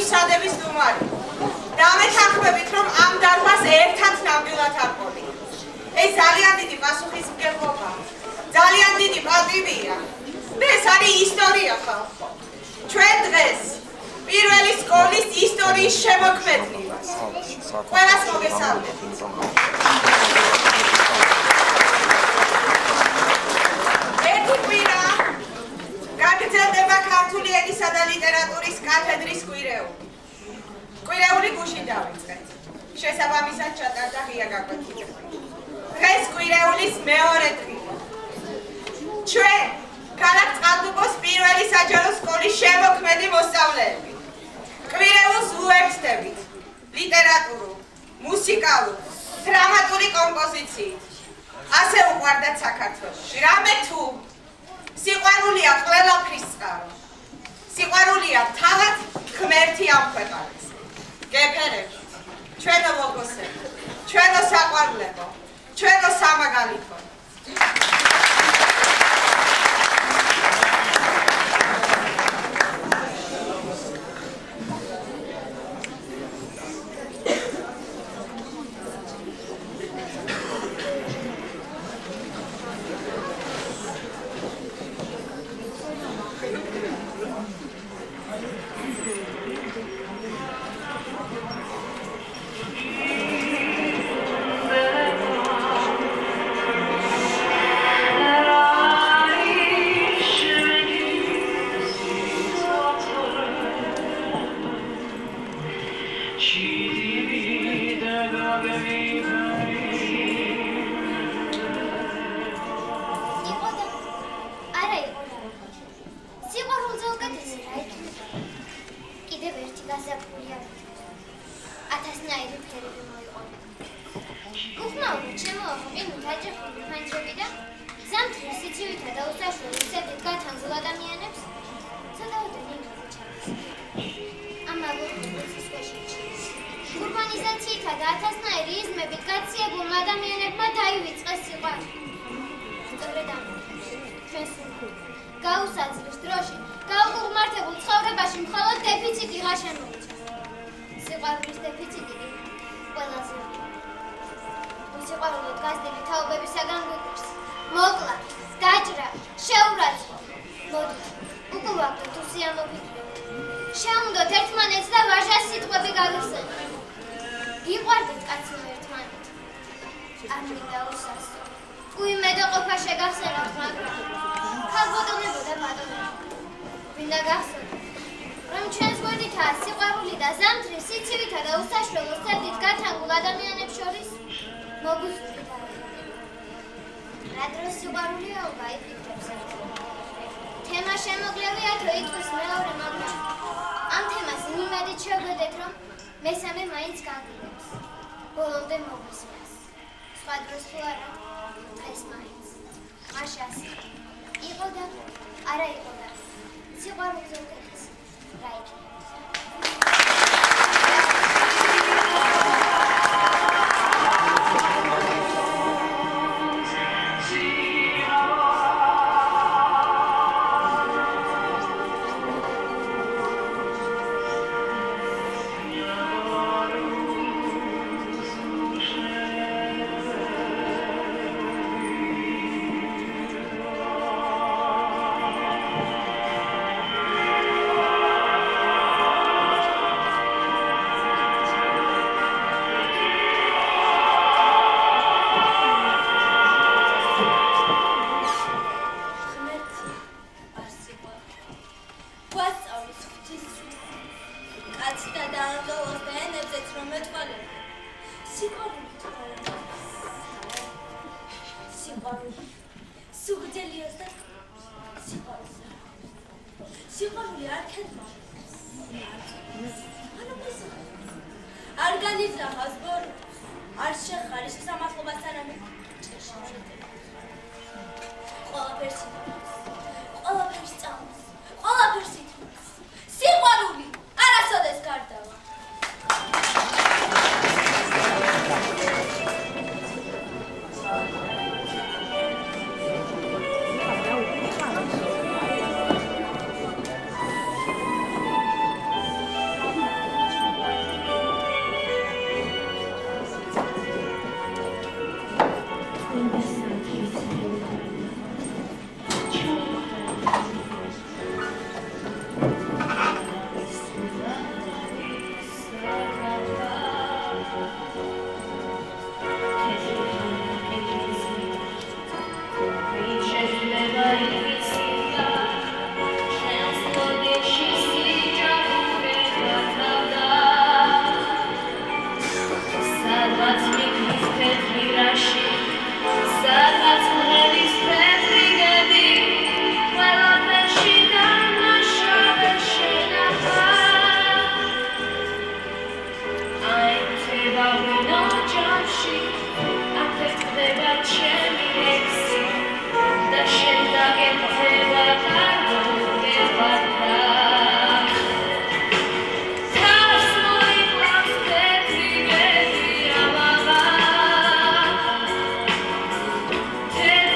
სადების სტუმარი. დამეთანხმებით, რომ ამ დარბაზს ერთად ნამდვილად არყოლი. ეს ძალიან დიდი პასუხისმგებლობა, ძალიან დიდი პატივია და ეს არის ისტორია ხალხო. ჩვენ დღეს პირველი სკოლის ისტორიის შემოქმედი ვართ. ყველას მოგესალმებით. ერთი კვირა გაგრძელდება ქართული ენისა და ლიტერატურის კათედრის კვირეული. კვირეული გუშინ დავიწყეთ. შესაბამისად ჩატარდა ღია გაკვეთილება. დღეს კვირეულის მეორე დღეა. ჩვენ ქალაქ წყალტუბოს პირველი საჯარო სკოლის შემოქმედი მოსწავლეები. კვირეულს უერთდებით ლიტერატურულ, მუსიკალურ, დრამატული კომპოზიციით. ასე უყვარდათ საქართველოში. რამე თუ სიყვარულია ყველაფრის წყარო. სიყვარულია თავად ღმერთი ამ ქვეყანას. გეფერებით, ჩვენო მოგოსებო, ჩვენო საყვარლებო, ჩვენო სამაგალითო. Te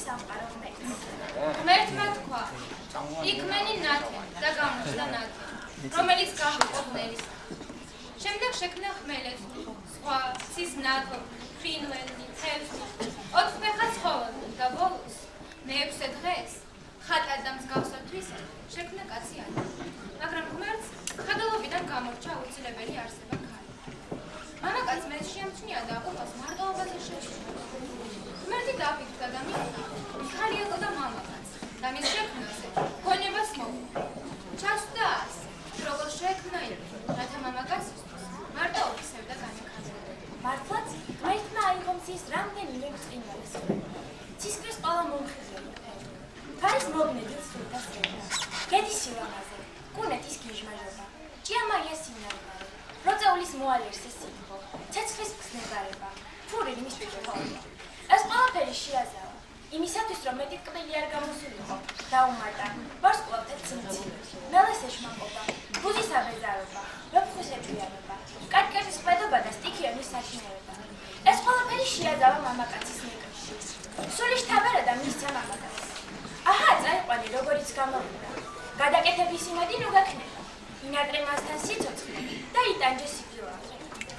სამყარო ღმერთს. ღმერთმა თქვა, იქმენი ნათელი და გამოჩნდა ნათელი, რომელიც გაჰყო ღმერთისა. შემდეგ შექმნა ხმელეთს, სხვა, ცის ნათელ, ფრინველნი, თევზი, ოთხფეხა ცხოველნი და ბოლოს, მეექვსე დღეს, ხატად და მსგავსათვისად შექმნა კაცი ადამი, მაგრამ ღმერთს ხადალობიდან გამორჩა აუცილებელი არსება ქალი. მამაკაც მას შეამჩნია და ყოფას მარტოობაზე შეჩვენა. ღმერთი დაფიქრდა და მიხვდა, ქალი იყო და მამაკაც და მის შექმნაზე გონებას მოჰყვა. ჩასვდა ას, როგორ შექმნა იგი, რათა მამაკაცისთვის მარტოობის სევდა განეკარგა. მართლაც ღმერთმა აიღო მზის რამდენიმე ბრწყინვალეს. ცისკრის ყველა მომხიზელი ფერი. ფარის მოგნედით სულთა სრევა. გედის სილამაზე, კუნეთის გიჟმაჟობა, ჭიამაიას სინარგარე, როწეულის მოალერსის სიტყვა, ცეცხლის ხსნებარება, ფურილი მის პიროვნება. ეს ყველაფერი შეაზავა, იმისათვის რომ მეტი ტკბილი არ გამოსულიყო, დაუმატა, ვარსკვლავთა ციმცივი, მელეს ეშმაკობა, ბუზის აბეზარობა, ვეფხვის ეჭვიანობა, კატკერის ხვედობა და სტიქიონის საშინელება. ეს ყველაფერი შეაზავა მამაკაცის ნეკრში. სული შთაბერა და მისცა მამაკაცს. აჰა, წაიყვანი, როგორიც გამოვიდა. გადაკეთების იმედი ნუ გაქნება. ინადრე მასთან სიცოცხლე და იტანჯე სიკვდილამდე.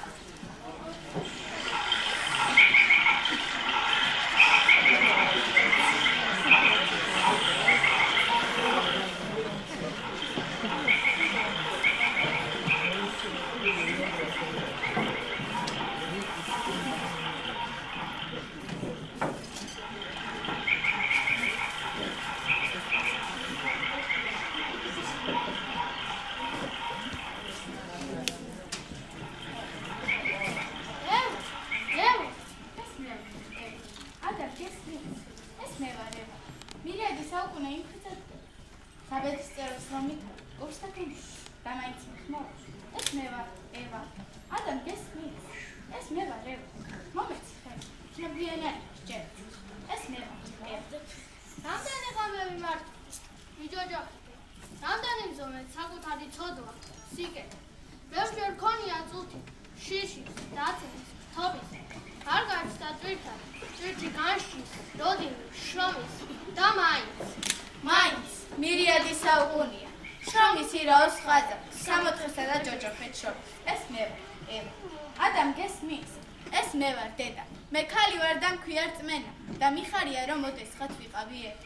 და მიხარია რომ ოდესღაც ვიყავი ერთი.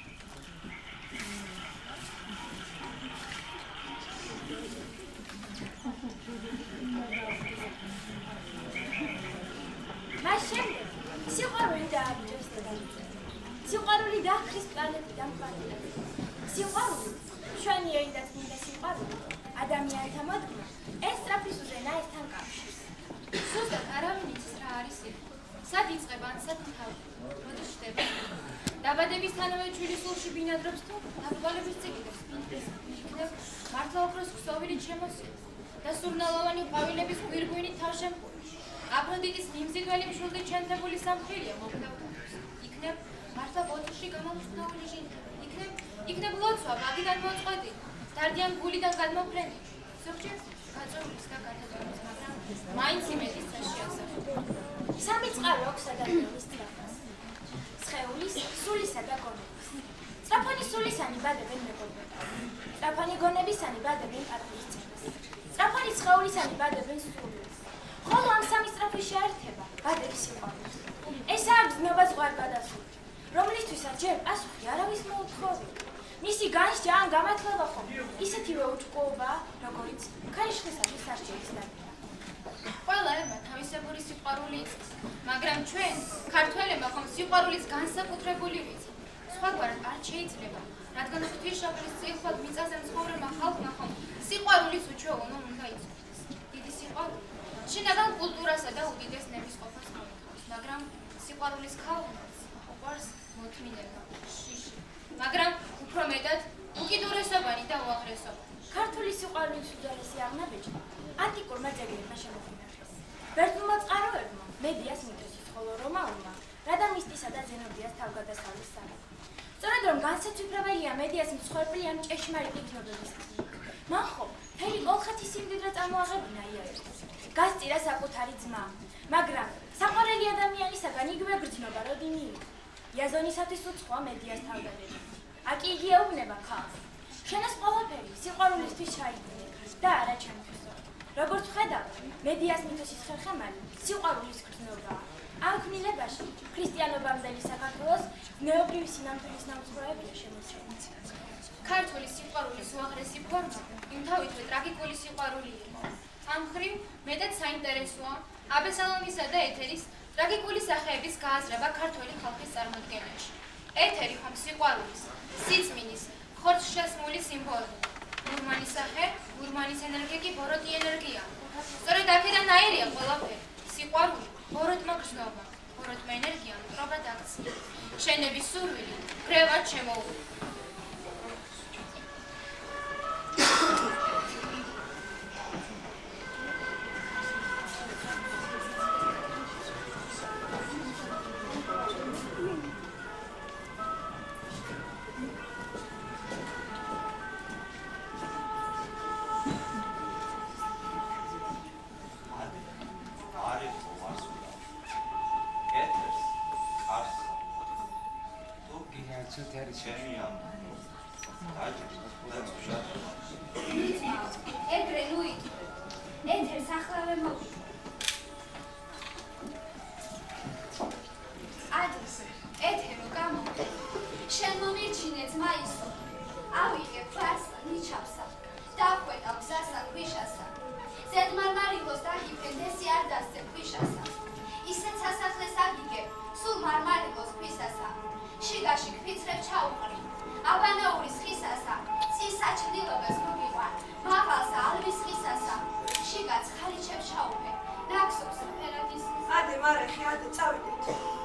მას შემდეგ სიყვარული დააბიჯებს დედამიწაზე. სიყვარული დაახრის პლანეტიდან პლანეტაზე. სიყვარული, მშვენიერი და წმინდა სიყვარული, ადამიანთა მოდგმა, ეს სწრაფი უზენა ესთან კავშირს. ზუსტად არავინ იცის რა არის სიყვარული. სად იწყება ან სად თავდება? როდის შრდება? დაბადებისთანავე ჩვილი სულში ბინადრობს თუ დაბალების წიგნებს იქნებ მართლა ოქროს ქსოვილით შემოსილი და სურნელოვანი ყვავილების გვირგვინით თავშემკული. აფროდიტის მიმზიდველი მშვილდით შენთებული სამხირია მოგდავდებს. იქნებ მართლა ბოთლში გამომწვდეული ჟინდა. იქნებ ლოცვა ბაგიდან მოწყვეტილი, დარდიან გულიდან გადმოფრენილი. ზოგჯერ გაწეულის და გადატოვის, მაგრამ მაინც იმედის წესში ასახება. სამი წყარო აქვს ადამიანის წრაფას. სხეულის, სულისა და გონების. სწრაფანი სულისანი ბადებენ მეგობრობას. სწრაფანი გონებისანი ბადებენ პატრის წებას. სწრაფანი სხეულისანი ბადებენ სულს. ხოლო ამ სამი სწრაფის შეერთება ბადებს სიყვარულს. ესაა გზნობა ზღვარ გადასული, რომლისთვისაც ჯერ პასუხი არავის მოუთხოვია. მისი განსჯა ან გამართლება ხომ ისეთივე უჭკუობაა, როგორიც ქარიშხლისათვის არჩევის დაგება. ყველა ერმა თავისებური სიყვარული იცის, მაგრამ ჩვენ, ქართველებმა ხომ სიყვარულის განსაკუთრებული ვიცით. სხვაგვარად არ შეიძლება, რადგან ღვთისმშობლის წილხვად მიწაზე მცხოვრებმა ხალხმა ხომ სიყვარულის უჩვეულო უნდა იცოდეს. დიდი სიყვარული შინაგან კულტურასა და უდიდეს ნებისყოფას მოითხოვს, მაგრამ სიყვარულის ქალღმერთს უყვარს მოთმინება, შიში, მაგრამ უფრო მეტად უკიდურესობანი და უაღრესობანი. ქართული სიყვარულის უძველესი აღნაბეჭი ანტიკურმა ძეგლებმა შემოგვინახეს. ბერძნულმა წყაროებმა მედიას მითოსის, ხოლო რომაულმა რადამისტისა და ზენობიას თავგადასავლის სამეფო. სწორედ რომ განსაცვიფრებელია მედიას მსხვერპლი ან ჭეშმარიტი გზნობების გზნობა. მან ხომ მთელი კოლხეთის სიმდიდრე წამოაღებინა იერეთს. გასწირა საკუთარი ძმა, მაგრამ საყვარელი ადამიანისაგან იგივე გრძნობა როდი მიიღო. იაზონისათვის უცხოა მედიას თავდადება. აქ იგი ეუბნება ქალს. შენას ყველაფერი სიყვარულისთვის ჩაიგდე და არა ჩემთვისო. როგორც ვხედავ, მედიას მითოსის ხერხემალი სიყვარულის გრძნობაა. ამ ქმნილებაში ქრისტიანობამდელი საქართველოს ზნეობრივი სინამდვილის ნამცხროებია შემორჩენილი. ქართული სიყვარულის უაღრესი ფორმა იმთავითვე ტრაგიკული სიყვარული იყო. ამ მხრივ მეტად საინტერესოა აბესალომისა და ეთერის ტრაგიკული სახეების გააზრება ქართული ხალხის წარმოდგენაში. ეთერი ხომ სიყვარულის, სიწმინის, ხორცშესმული სიმბოლოა. ურმანის სახე, ურმანის ენერგია კი ბოროტი ენერგია. სწორედ აქედან აირია ყველაფერი. სიყვარული, ბოროტმა გრძნობა, ბოროტმა ენერგია მტრობა დაქცია. შენების სურვილი, გრევად შემოუყვება. ეგრე ლუით ეთერს ახლავე მოვიდა. ადის ეთერო გამოვიდა. შენ მომირჩინე ძმაისო, ავიღებ ბარსა ნიჩაბსა, დახვედა გზასა ქვიშასა. ზედმარმარილოს დაგიფენდესი არ დასწე ქვიშასა. ისეთ სასახლეს აგიგებ, სულ მარმარილოს ქვისასა. შიგაში ქფიცრებ ჩაუყრი, აბანაურის ხისასა. წისაჩრდილობას მოგიყვან, მაღალსა ალვის ხისასა. შიგა ცხალიჩებს ჩაუყე, ნაქსობს ფერადის. ადე მარეხი, ადე წავიდეთ.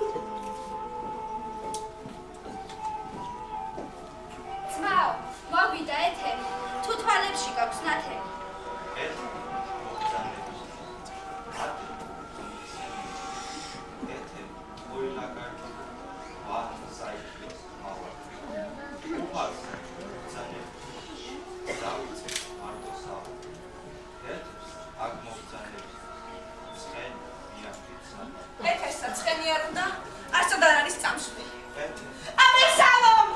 ძმაო, მოვიდა ეთერი, თუ თვალებში გაქვს ნათელი. ეთერსა ცხენი არ უნდა, არცოდან არის წამსვლი. აბესალომ!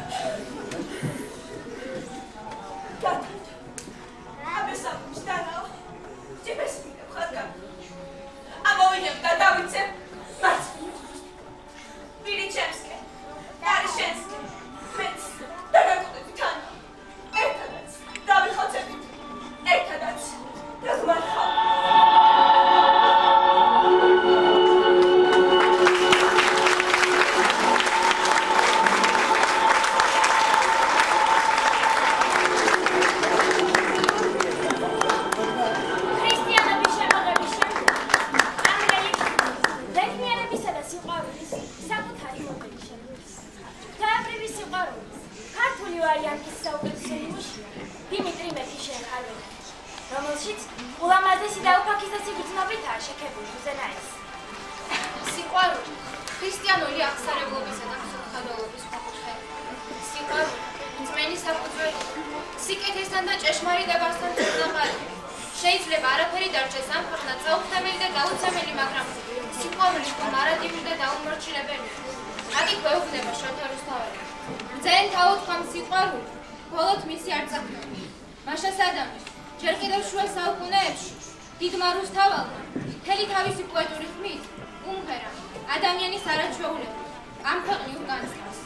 აბესალომს დანაო, ჯიბეს მინდა ხარგა. ამოვიღებ და დავიცებ, მათ ვირი ჩემსკე, არის შენსკე, მეც დაგაკუთები თან. ერთადაც დავიხოცებით, ერთადაც დაგმარხავ. შეიძლება არაფერი დარჩეს ამ ქვეყნად წაუხსნელი და გაუცემელი, მაგრამ სიყვარული ხომ არადივი და დაუმორჩილებელი. აქ გვეუბნება შოთა რუსთაველი. ბრძენ თაუთხამ სიყვარული, ბოლოთ მისი არ წახდები. მაშა სადამი, ჯერ კიდევ შუა საუკუნეებში დიდმა რუსთაველმა მთელი თავისი პოეტური ხმით უმღერა ადამიანის არაჩვეულება ამ ქვეყნიურ განცდას.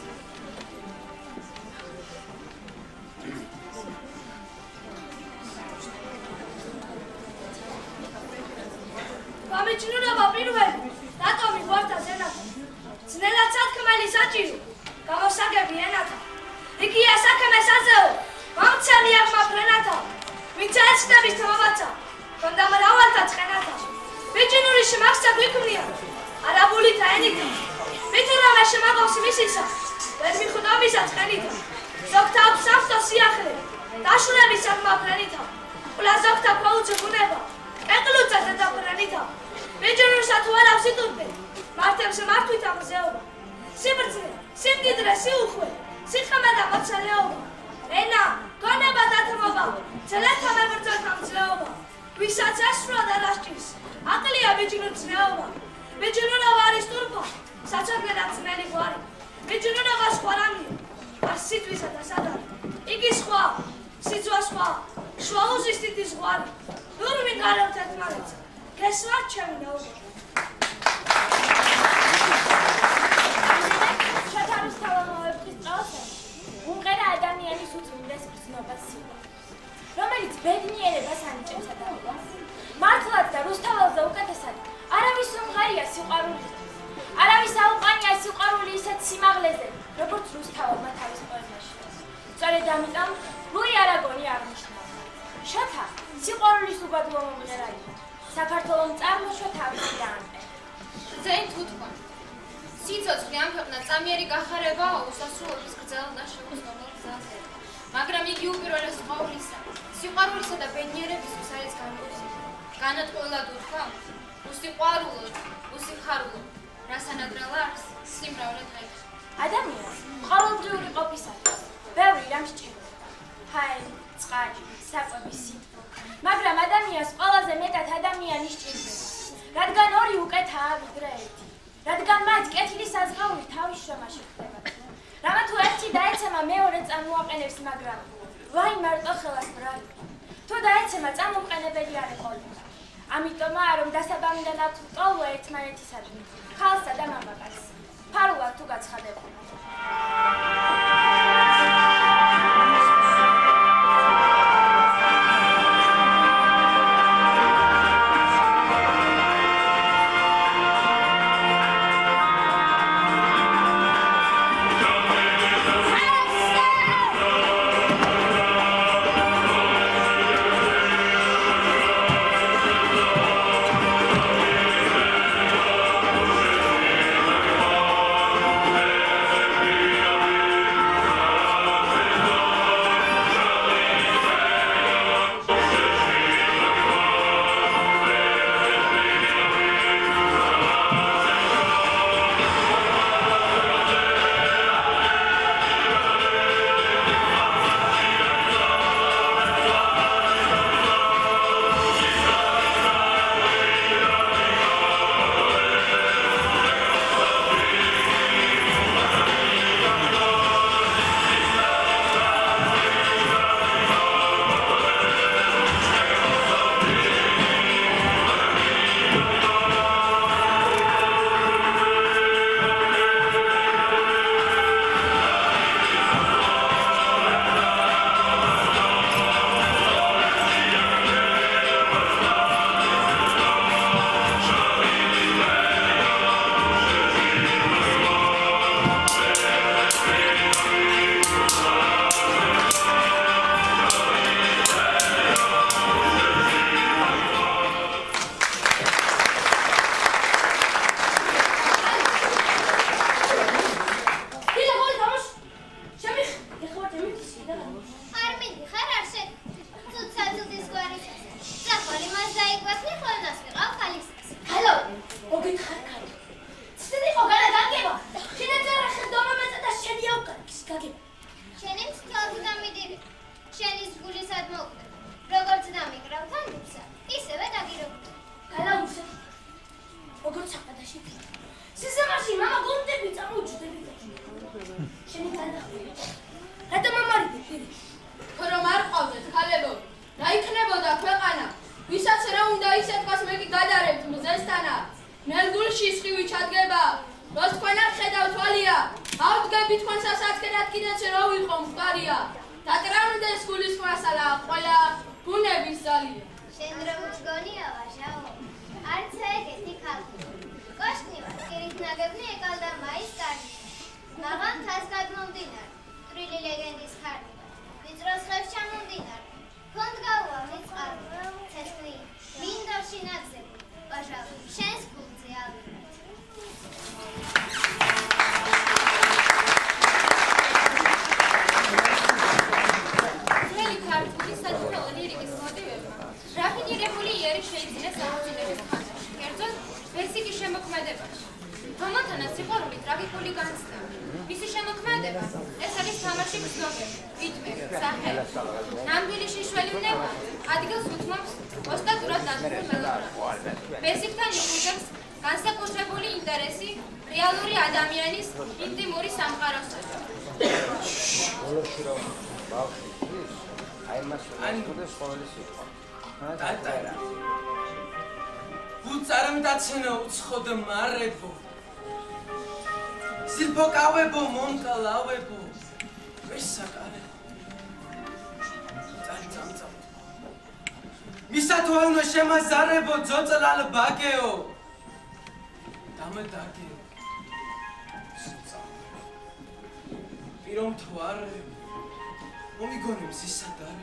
გამიჩნდება პირველი, რატომი გვარდას ენათა, ძნელად სათქმელი საჭირო, გამოსაგები ენათა, იქია საქმე საზეო, მომცემი აღმა ფრენათა, ვინც აეცნების თამაბაცა, კონდა მრავალთა ცხენათა, ბიჭინური შემახსა გვიქმნია, არაბული და ენითა, მითურამე შემაგავს მისისა, ვერ მიხვდობისა ცხენითა, ზოგთა აქვს საფთო სიახლე, დაშურების აღმა ფრენითა, ყლა ზოგთა ქვაუცე ბუნება, ეკლუცა ზედაფრენითა, ბიჭინურსა თუ არავს იტურბე, მართებს მართვითა მზეობა, სიბრძნე, სიმდიდრე, სიუხვე, სიხამე და მოცელეობა, ენა, გონება დათმობა, ძლეთა მებრძოლთა მძლეობა, ვისაც ესვრა და დასჭირს, აკლია ბიჭინურ ძნეობა, ბიჭინურობა არის ტურფა, საცობრე და ძნელი გვარი, სიძვასმა შუალუზის დიდი ზღვარი ნუ ვინ გარავთ ერთმანეთს გესვათ ჩემი ნაური შოთა რუსთაველობის წავსები უმღერა ადამიანის უწმინდეს გრძნობას რომელიც ბედნიერებას ანიჭებს ადამიანს მართლაც და რუსთაველზე უკეთესად არავის უმღერია სიყვარულისთვის არავის აუყანია სიყვარული ისეთ სიმაღლეზე როგორც რუსთაველმა თავის პოემაში სწორედ ამიტომ ლუი არაგონი აღნიშნავს შოთა სიყვარულის უბადლო მომღერა იყო საქართველოს წარმოშვა თავისი დაანტე ძენ თუ თქვა სიცოცხლე ამ ქვეყნად წამიერი გახარება უსასრულობის გრძელ და შეუცნობელ გზაზე მაგრამ იგი უპირველეს ყოვლისა სიყვარულისა და ბედნიერებისთვის არის განკუთვნილი განადგურლად უთქვა უსიყვარულოდ უსიხარულოდ რასანადრელ არის სიმრავლე დღეს ადამიანს ყოველდღიური ყოფისათვის ბევრი რამ სჭირდება ჰაერი წყალი საკვები სითბო მაგრამ ადამიანს ყველაზე მეტად ადამიანი სჭირდება რადგან ორი უკეთაა ვიდრე ერთი რადგან მათ კეთილი საზღაური თავის შრომაში ხდება რამა თუ ერთი დაეცემა მეორე წამოაყენებს მაგრამ ვაი მარტო ხელას ბრალი თუ დაეცემა წამოყენებელი არ ეყოლება ამიტომაა რომ დასაბამიდან აქვთ ტოლვა ერთმანეთისადმი ხალსა და მამაკაცს ფარულად თუ გაცხადებულა Basic-თან იკუთვნებს განსაკუთრებული ინტერესი რეალური ადამიანის ინტიმური სამყაროსა. დატარა უწარმდაცენო უცხოდო მარებო სირფო კავებო მონკალავებო ვესაკარე წამწამ მისათვალნო შემაზარებო ძოწლალ ბაგეო დამედაგე პირომ თვარე მომიგონი მზისადარე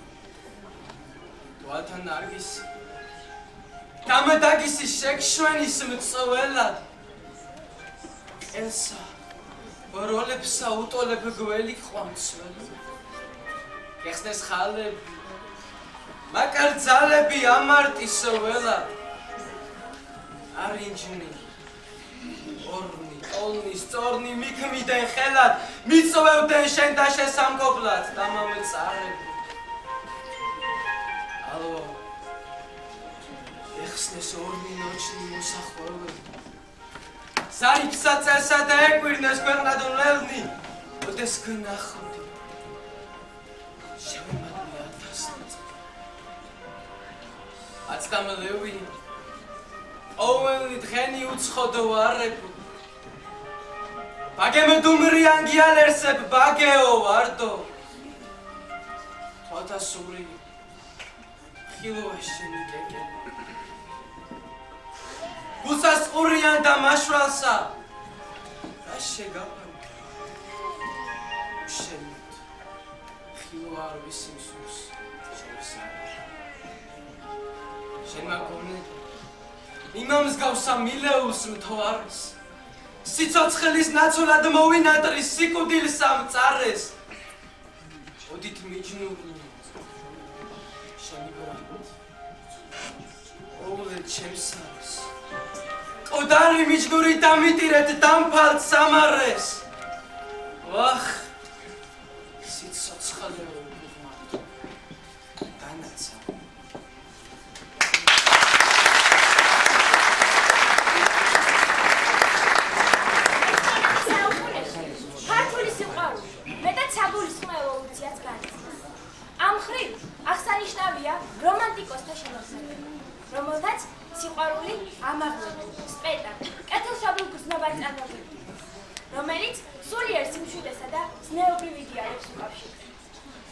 თვალთან ნარგისი დამედაგისი შეკშვენის მწველად ელსა როლებსა უტოლებ გველი ყვამცველი გეხსნეს ხალები მაკარ ძალები ამარტის ველად არინჯნი ორნი ტოლნი სწორნი მიქმიდან ხელად მიწვევდნენ შენ და შესამკობლად დამამეწარები ალო ეხსნეს ორნი ნოჩნი მოსახვევები სარიფსა წესა და ეკვირნეს ქვეყნად ვლელნი ოდეს გნახავდი შემომადლი ათასნაწ აცდამლევი ოუენლი დღენი უცხოდო არებო ბაგემ დუმრიან გიალერსებ ბაგეო ვარდო თვალთა სური ხილოა შენი კეკელი გუსას ყურიან და მაშვალსა რა შეგაფარდი შენი ხილო არ ვისიმსურს შევისარე შენმა გონე იმამს გავსა მილეულს მთვარეს სიცოცხლის ნაცვლად მოვინატრის სიკვდილს ამწარეს ოდით მიჯნური შენი ბრალთ ოულე ჩემსარეს ოდარი მიჯნური დამიტირეთ დამფალთ სამარეს ვახ სიცოცხლე ვიღმართ დანაცა ქართული სიყვარული მეტად საგულისხმეო უძიას განიცდის ამ მხრივ აღსანიშნავია რომანტიკოსთა შემოსევები რომელთაც სიყვარული ამაღლები, სპეტაკლი, კეთილშობილ გრძნობად წარმოგვიდგება, რომელიც სულიერ სიმშვიდესა და ზნეობრივ იდეალებს უკავშირდება.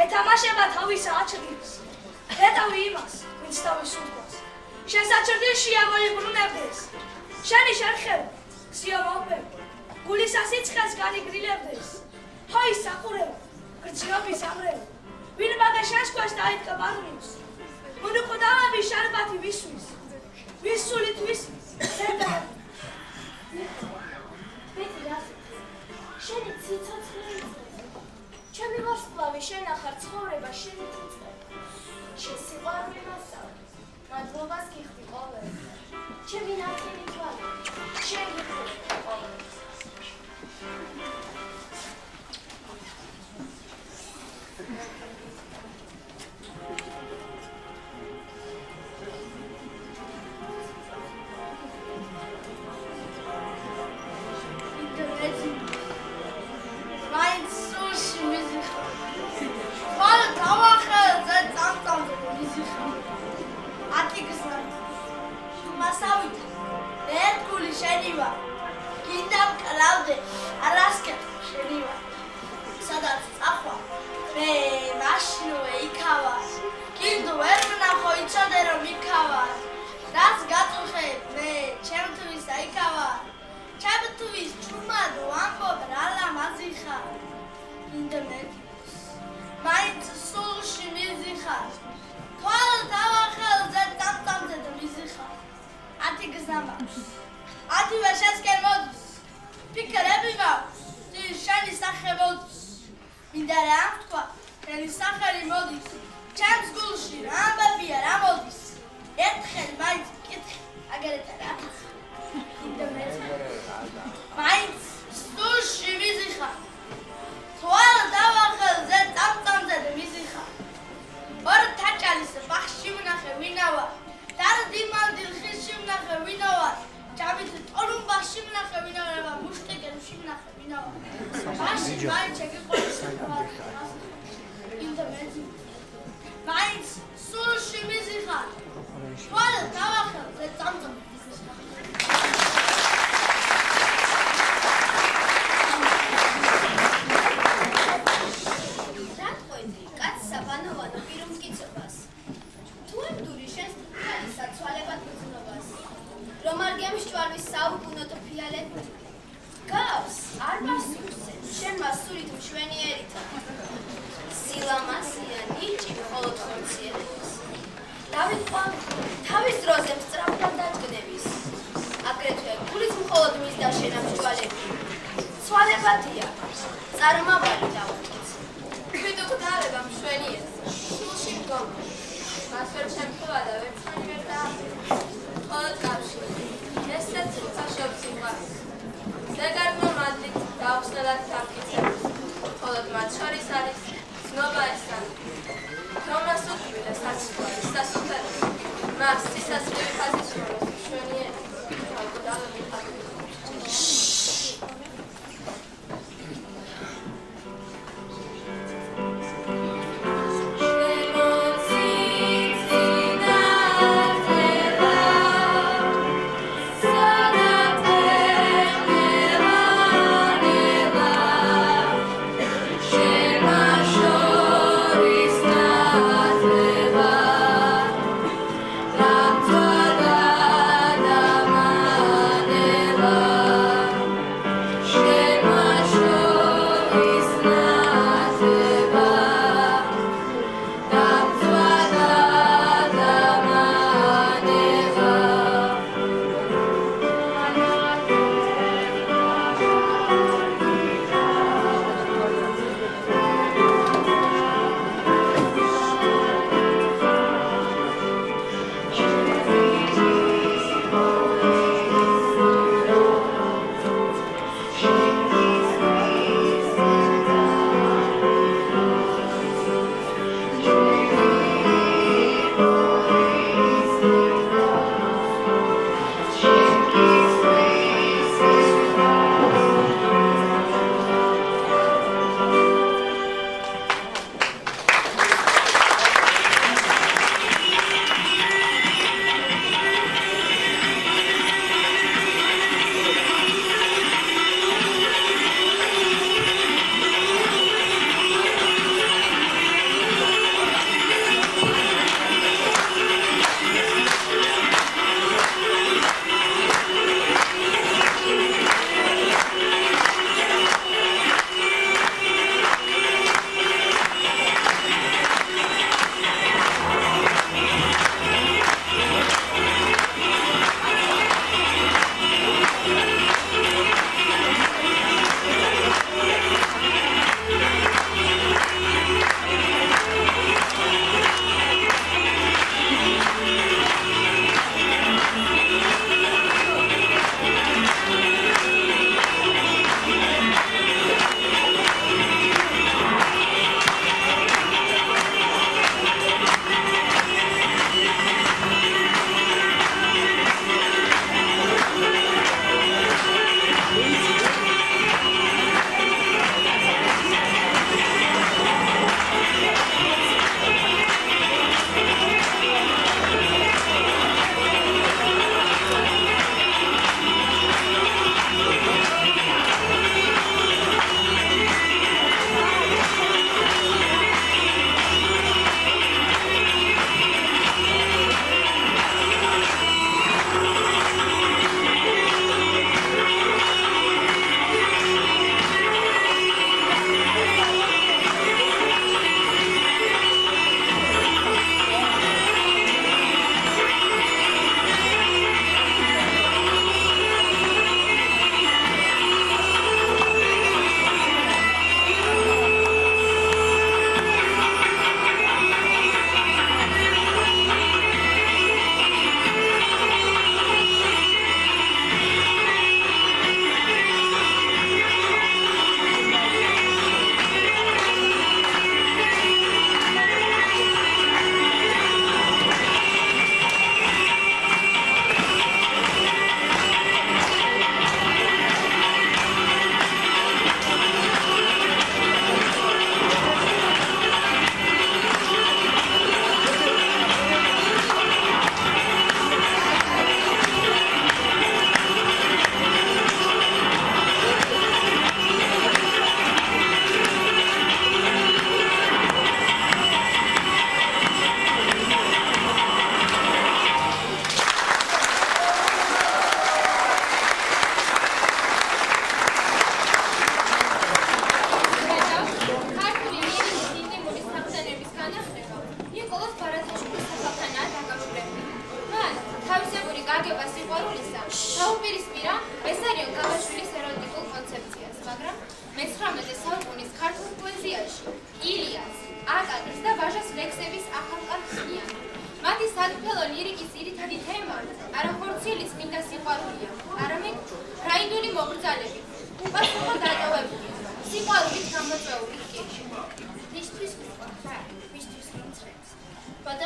ეთამაშება თავის აჩრდილს. ეტავი იმას, ვინც თავის უთქვას. შენ საჩრდილში ამოიბრუნებდეს. შენი შერხება, სიამოვნებ, გულის ასიცხეს განიგრილებდეს. ჰოი საყურეო, გრძნობის ამრეო, ვინ მაგა შენს ქვას დაიდგა ბარნიოს. მონუყუდავები შარბათი ვისვის, ვის სულით ვისვის, ზედა. ბედი რა შენი ციცოცხლე ჩემი ვარსკვლავი შენ ახარ ცხოვრება შენი ციცოცხლე შენ სიყვარული მასალა მადლობას გიხდი ყოველ ჩემი ნახელი თვალი შენ გიხდი ყოველ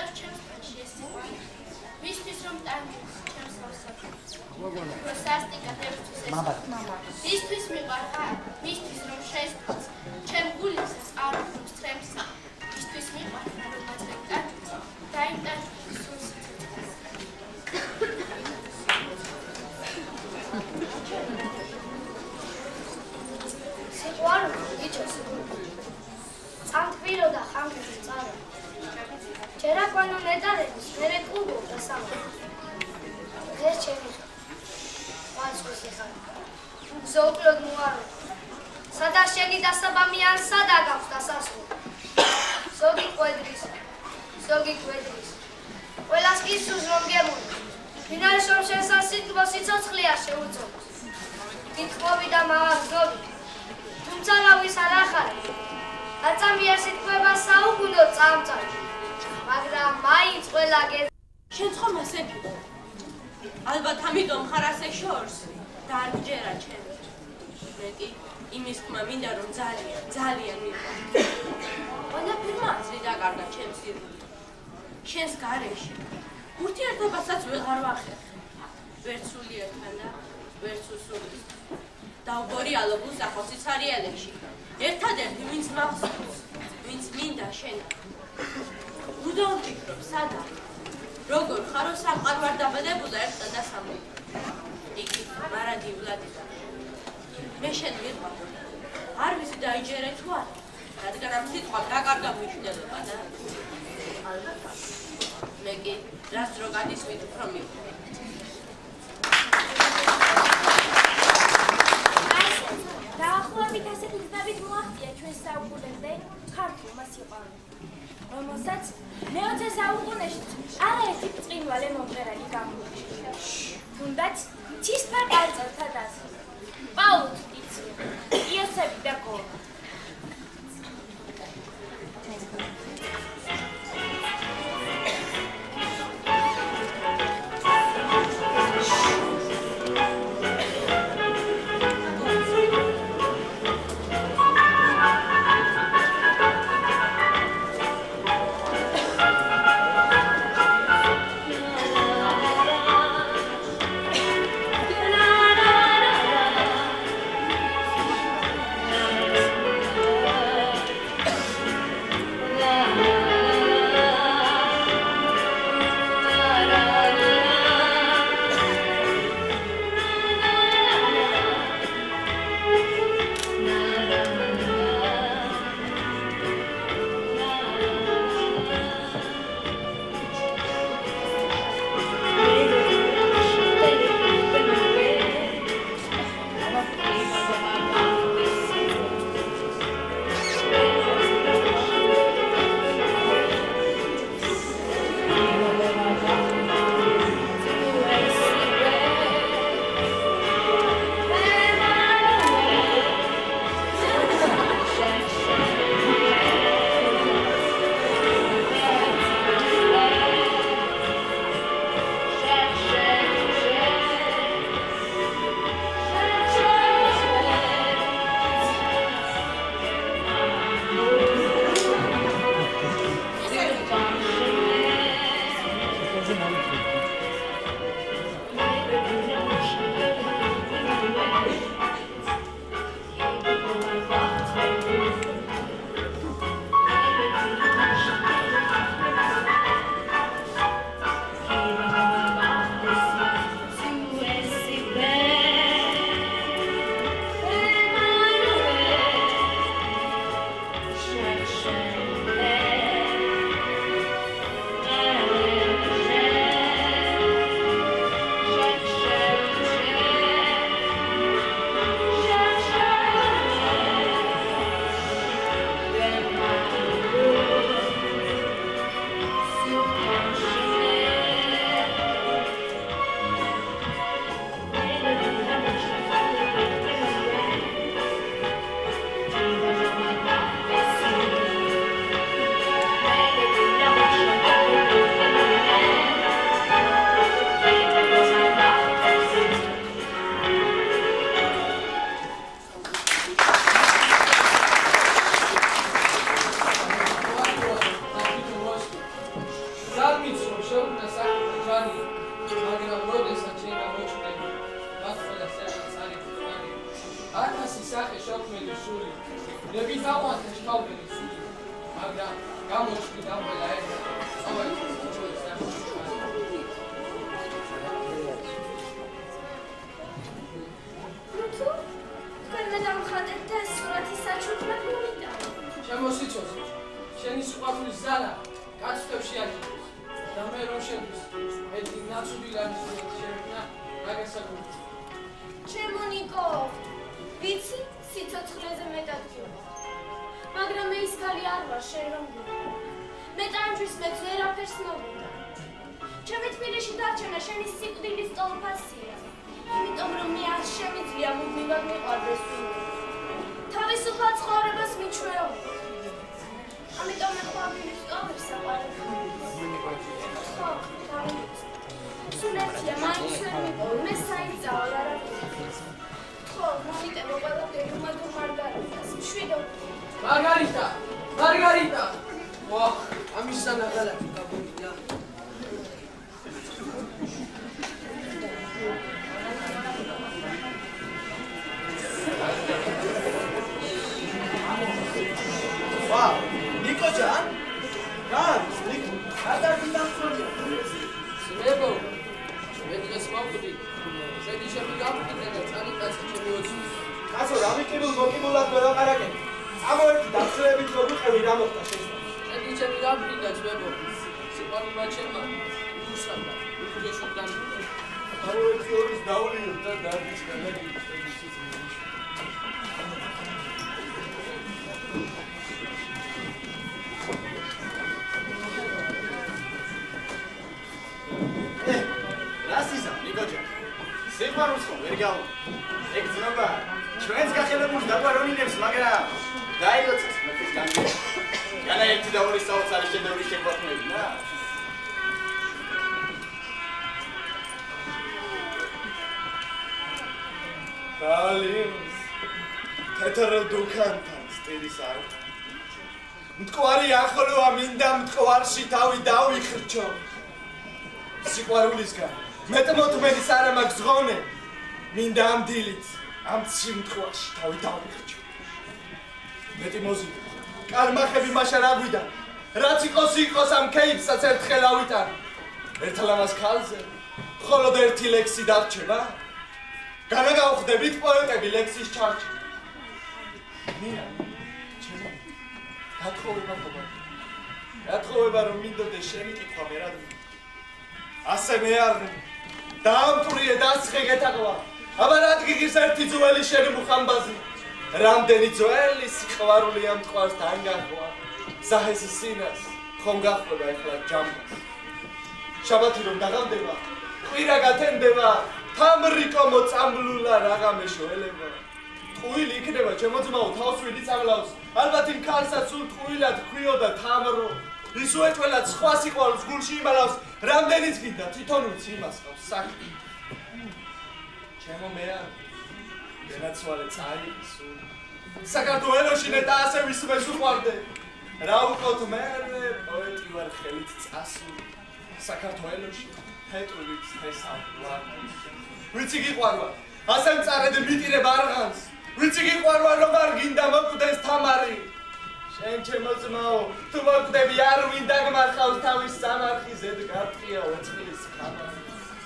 მინდორს ჩემს ფანში ეს სიყვარული. ვისთვის რომ ტანჯვის ჩემს ავსაკეთს. რომ სასტიკად ერთვის ეს მამა. ვისთვის მიყვარხარ, ვისთვის რომ შეესწრებს ჩემ გულისას არ უხდოს თრემსა. ვისთვის მიყვარხარ რომ მაწყებ ტანჯვის და იმ ტანჯვის სულ სიცოცხლეს. სიყვარული გიჩოს. წამთბირო და ხანგრძლივი წავა. ჯერა ყვანო ნეტარების მერე კლუბო და სამა. დღეს ჩემი ვანსკოს ეხარ. ზოკლოდ მოარო. სადა შეგი დასაბამიან სადა გაქვს დასასრული. ზოგი კვედრის. ყველას ისუს რომ გემონი. ფინალის რომ შესასიტყვა სიცოცხლეა შეუწოდოს. კითხობი და მაღაზობი. თუმცა რავის არ ახარე. აწამია სიტყვება საუკუნო წამწამი. მაგრამ მაინც ყველა შეცხომ ასე იყო. ალბათ ამიტომ ხარ ასე შორს და არ გჯერა ჩემი. მე კი იმის თქმა მინდა რომ ძალიან მიყვარს. ყველაფერმა აზრი დაკარგა ჩემს სირბილით. შენს გარეშე ურთიერთობასაც ვეღარ ვახერხე. ვერც სულიერთან და ვერც უსულით. დავბორი ალობულ სახოსი ცარიელებში. ერთადერთი ვინც მახსოვს, ვინც მინდა შენ. უდავ ვფიქრობ, სადა როგორ ხარო სამყარო არ დაბადებულა ერთად და სამყარო. იგი მარადი ვლადიდა. მე შენ მიყვარ. არ ვიცი დაიჯერე თუ არა, რადგან ამ სიტყვა დაკარგა მნიშვნელობა და ალბათ მე კი რას დრო გადისვით უფრო მიყვარ. დაახლოებით ასეთი გზებით მოაღწია ჩვენს საუკუნემდე ქართულმა სიყვარულმა, რომელსაც მე-20 საუკუნეში არაერთი ბრწყინვალე მომღერალი გამოიჩინა. თუნდაც ცისფერ ყალწელთა დასი, პაულო ტიცია, იოსები და გოლა. გაუგები სული, მაგრამ გამოჩნდა ყველა ერთად. შემოსიცოს, შენი სიყვარულის ზარა კაცთებში აჭიროს და მე რომ შენთვის მეტი ნაცვლად შევექნა რაგასაგული. ჩემო ნიკო, ვიცი სიცოცხლეზე მეტად გიოხ, მაგრამ მე ის ქალი არ ვარ შენ რომ გიოხ. მე ტანჯვის მეც ვერაფერს მოვიდა. ჩემი თბილისში დარჩენა შენი სიკვდილის ტოლფასია, იმიტომ რომ მე არ შემიძლია მუდმივად მიყვარდეს ვინმე. თავისუფალ ცხოვრებას მიჩვეობ. ამიტომ მე ხვამილის ტოლებს საყვარელს. ხო, დავიცი. სულეთია მაინც ვერ მიყოლ, მე საინძაო არ არის. ხო, მომიტევო ყველაფერი უმადო მარგარიტას, მშვიდობ. მარგარიტა! ვაჰ, ამის სანაღალაკი გაგონია. ვაუ, ნიკოჯან? გადის, ნიკო. გადადი დამწონია. სმებო, მე დღეს მოვკვდი. შედი შემიგავკიდე და წალიკაცი ჩემი ოცი. კაცო, რამიკიბულ მოკიბულად ვერ აყარაკენ. წამოერთი დაცლებით რომ ვიყევი რა მოხდა შეიძლება. შედი შემიგავკიდე სმებო. სიყვარულმა ჩემმა უსამდა. უხეშუდან. წამოერთი ორის დაულიო და დარდის გადაგიჭდა. სიყვარულს ხომ ვერ გავ ეგ ძნობა ჩვენს გახელებული დაგვარონინებს მაგრამ დაილოცეს მეფის განმე განა ერთი და ორი საოცარი შედევრი შეგვაქმნებინა კალინს თეთრ დუქანთან სტილის არ მტკვარი ახლოა მინდა მტკვარში თავი დავიხრჩო სიყვარულისგან მეტმოთმენის არ მაქვს ღონე მინდა ამ დილით ამ სიმთხვაში თავი დავიხრჩო მეტი მოზიდო კალმახები მაშა რა გვიდა რაც იყოს ამ კეიპსაც ერთხელ ავიტან ერთლამას ქალზე მხოლოდ ერთი ლექსი დარჩება განაგავხდებით პოეტები ლექსის ჩარჩი ნინა ჩემო გათხოვება რომ მინდოდეს შენი კითხვა მერად ასე მე არ დაამტვრიე დასხე გეთაყვა აბა რა გიგის ერთი ძველი შენი მუხამბაზი რამდენი ძველი სიყვარული ამ ტყვარს დანგახვა ზაჰეს სინას ხომ გახდება ეხლა ჯამბას შაბათი რომ დაღამდება ყვირა გათენდება თამრიკო მოწამლულა რაღამე შოელება ტყუილი იქნება ჩემო ძმაო თავს ვიდი წამლავს ალბათ იმ ქალსაც სულ ტყუილად ქვიოდა თამრო ის უეჭველად სხვა სიყვარულს გულში იმალავს რამდენიც გინდა თვითონაც იმას ყავს საქმე ჩემო მე არ გენაცვალე წარი სულ საქართველოში ნეტა ასე ვისმეს უყვარდე რა უყოთ მე პოეტი ვარ ხელით წასული საქართველოში ფეტულიც თესავ ვიცი გიყვარვა ასე მწარედ მიტირებ არღანს ვიცი გიყვარვა რომ არ გინდა მოკვდეს თამარი შენ ჩემო ძმაო თუ მოკვდები არ მინდა გმარხავს თავის სამარხი ზედ გარტყია ოცხლის ხამარი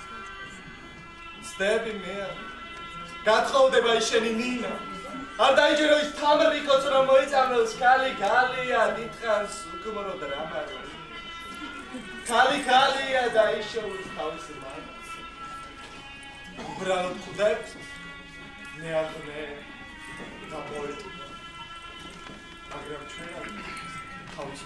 სტები მე გათხოვდება შენი ნინა არ დაიჯერო ის თამრიკოც რომ მოიწამნოს ქალი ქალია დიდხანს უკმრო დრამარო ქალი ქალია და ისოვის თავის მამას უბრალოდ ხვდებს მე არ მე და პოეტი მაგრამ ჩვენ არ თავის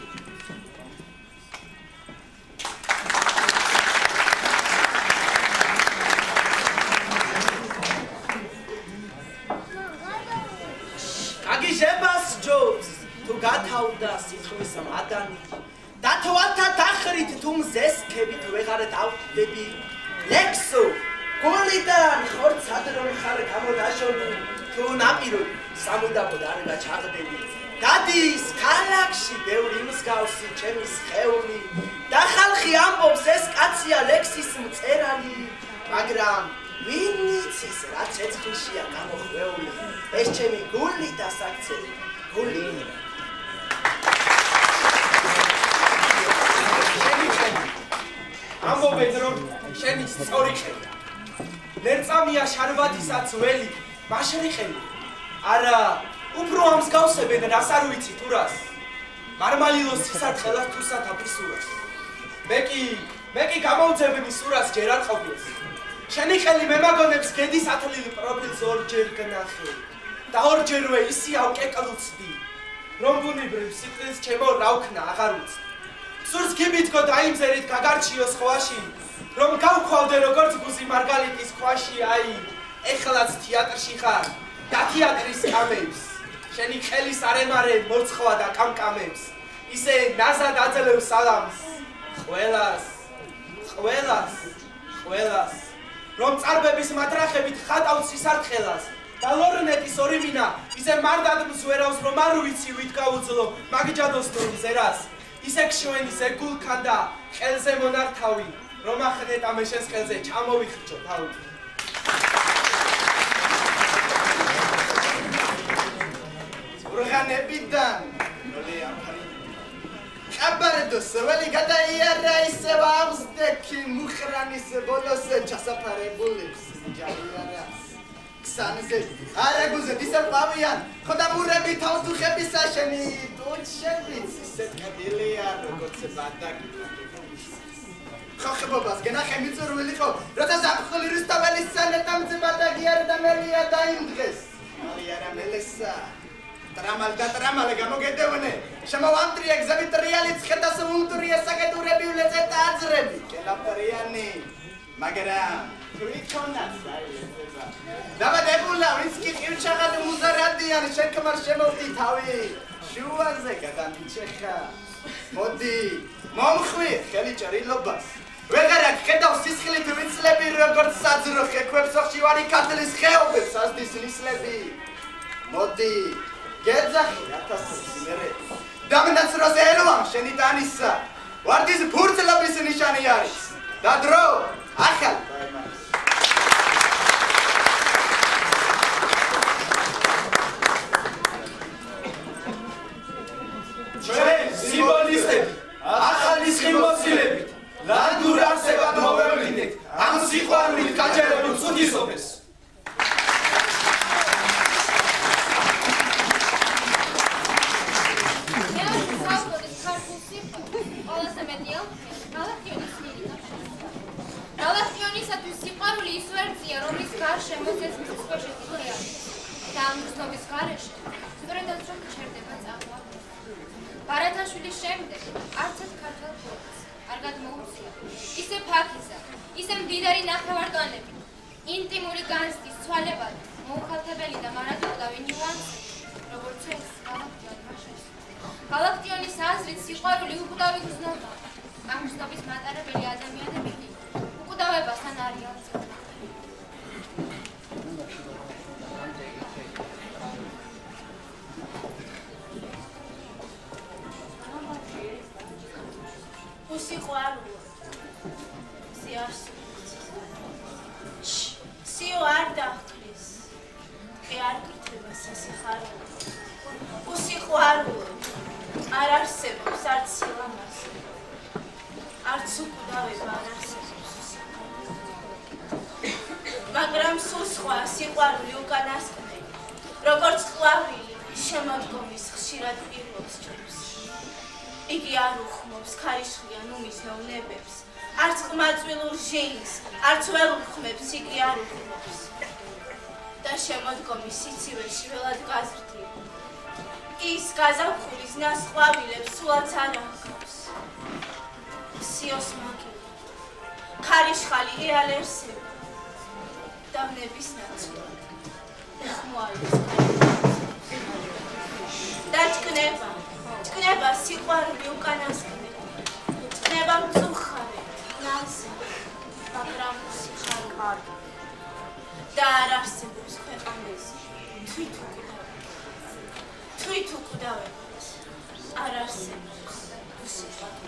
გაგიჟებას ჯობს თუ გათავდა სიტყვის მადანი და თვალთა დახრით თუ მზესქებით ვეღარ დავდები ლექსო გოლიდან ხორცად რომ ხარ გამოდაშონი თუ ნაპირო სამუდამოდ არ გაჩაღდები გადის ქალაქში ბევრი მსგავსი ჩემი სხეული და ხალხი ამბობს ეს კაცია ლექსის მწერალი მაგრამ ვინ იცის რა ცეცხლშია გამოხვეული ეს ჩემი გული დასაქცევი გული ამბობენ რომ შენი სწორი ხელი. ლერწამია შარბათისაც ველი, მაშერი ხელი. არა, უფრო ამს გავსებენ რას არ ვიცი თუ რას. მარმალილოს სისართხელას თუ სათაფის სურას. მე კი გამოვძებნი სურას ჯერ არ ყოფილს. შენი ხელი მემაგონებს გედის ათლილი პროფილს ორჯერ გნახე. და ორჯერვე ისი ავკეკლუცდი. რომ ბუნებრივ სიტყვის ჩემო რა ვქნა აღარ ვიცი. სურს გიბიძგო დაიმზერით გაგარჩიო სხვაში. რომ გავქვავდე როგორც გუზი მარგალიტის ქვაში აი ეხლაც თეატრში ხარ და თეატრის კამებს შენი ხელის არემარე მორცხვა და კამკამებს ისე ნაზად აძლევს სალამს ყველას რომ წარბების მატრახებით ხატავ სისართხელას და ლორნეტის ორი მინა ისე მარტად მსვერავს რომ არ ვიცი ვით გაუძლო მაგჯადოს ნოზერას ისე ქსვენი ზე გულქანდა ხელზე მონართავი რომ ახნეთ ამეშენს ხელზე ჩამოვიხრჩო თავი ურღანებიდან ნოლე ამფარი აბარდოს ველი გადაიარა ისე ვაღსდექი მუხრანის ბოლოს ჩასაფარებულებს ჯაიარას ქსანზე არაგუზე ისე პავიან ხოდა მურები თავდუხების საშენი დუჩებით ისე კადილია როგორც ბანდაკი ხახებობას გენახე მიწურვილი ხო როცა ზაფხული რუსთაველის სანეტამზე ბანდაგიარ და მელია დაიმდგეს ალიანა მელესა ტრამალ გამოგედევნე შემოვანტრია გზები ტრიალიც ხედას უნტრია საკეთურები ულეზე დაძრები კელაპრიანი მაგრამ თვითონაც აიეცება დაბადებულა ვინც კი ყირჩაღად მუზარადიანი შეკმარ შემოვდი თავი შუაზე გადამიჩეხა მოდი მომხვი ხელი ჭრილობას ვეღარ აქ ხედავ სისხლით ვიცლები როგორც საძრო ხექვებს ოხშივარი ქართლის ხეობებს ასდის ნისლები მოდი გეძახი 1000 სიმერე დამნაცროს ელვამ შენი ტანისა ვარდის ფურცლების ნიშანი არის და დრო ახალ ჩვენ სიმბოლისტები ახალი სიმბოლისტებით ლანდურ არსებად მოვევლინეთ ამ სიყვარულით გაჯერებულ წუთისოფეს შემოძეს მის ქვეშეთი ხეა და ამ გზნობის გარეშე სწორედაც რომ ჩერდება წაღვა ბარათაშვილის შემდეგ არც ერთ ქართველ ფოლკს არ გადმოუწია ისე ფაქიზა ისე მდიდარი ნახევარდონები ინტიმური განცდის ცვალებად მოუხალთებელი და მარადმწვდავი ნიუანსი როგორც ეს გალაქტიონის აზრით სიყვარული უკვდავი გზნობა ამ გზნობის მატარებელი ადამიანები უკვდავებასთან არიან სიო არ დახრის კი არ გრთება სასიხარულო უსიყვარულო არ არსებობს არც სილამაზე არც უკვდავება არ არსებობს მაგრამ სულ სხვა სიყვარული უკანასკნელი როგორც ყვავილი შემოდგომის ხშირად პირველს ჭრებს იგი არ უხმობს ქარიშხლიან უმისნელ ნებებს არც ყმაწვილურ ჟეინს არც ველუხმებს იგი არ უხმობს და შემოდგომის სიცივეში ველად გაზრდილი ის გაზაფხულის ნას ყვავილებს სულაც არ აღგავს სიოს მაგილი ქარიშხალი ეალერსება დავნების ნაცვლად უხმოალებს და ჭკნება სიყვარული უკანასკნელი ჭკნება მწუხარე ნაზი მაგრამ სიხარული და არ არსებობს ქვეყანაზე თვით უკვდავებას არ არსებობს უსიყვარული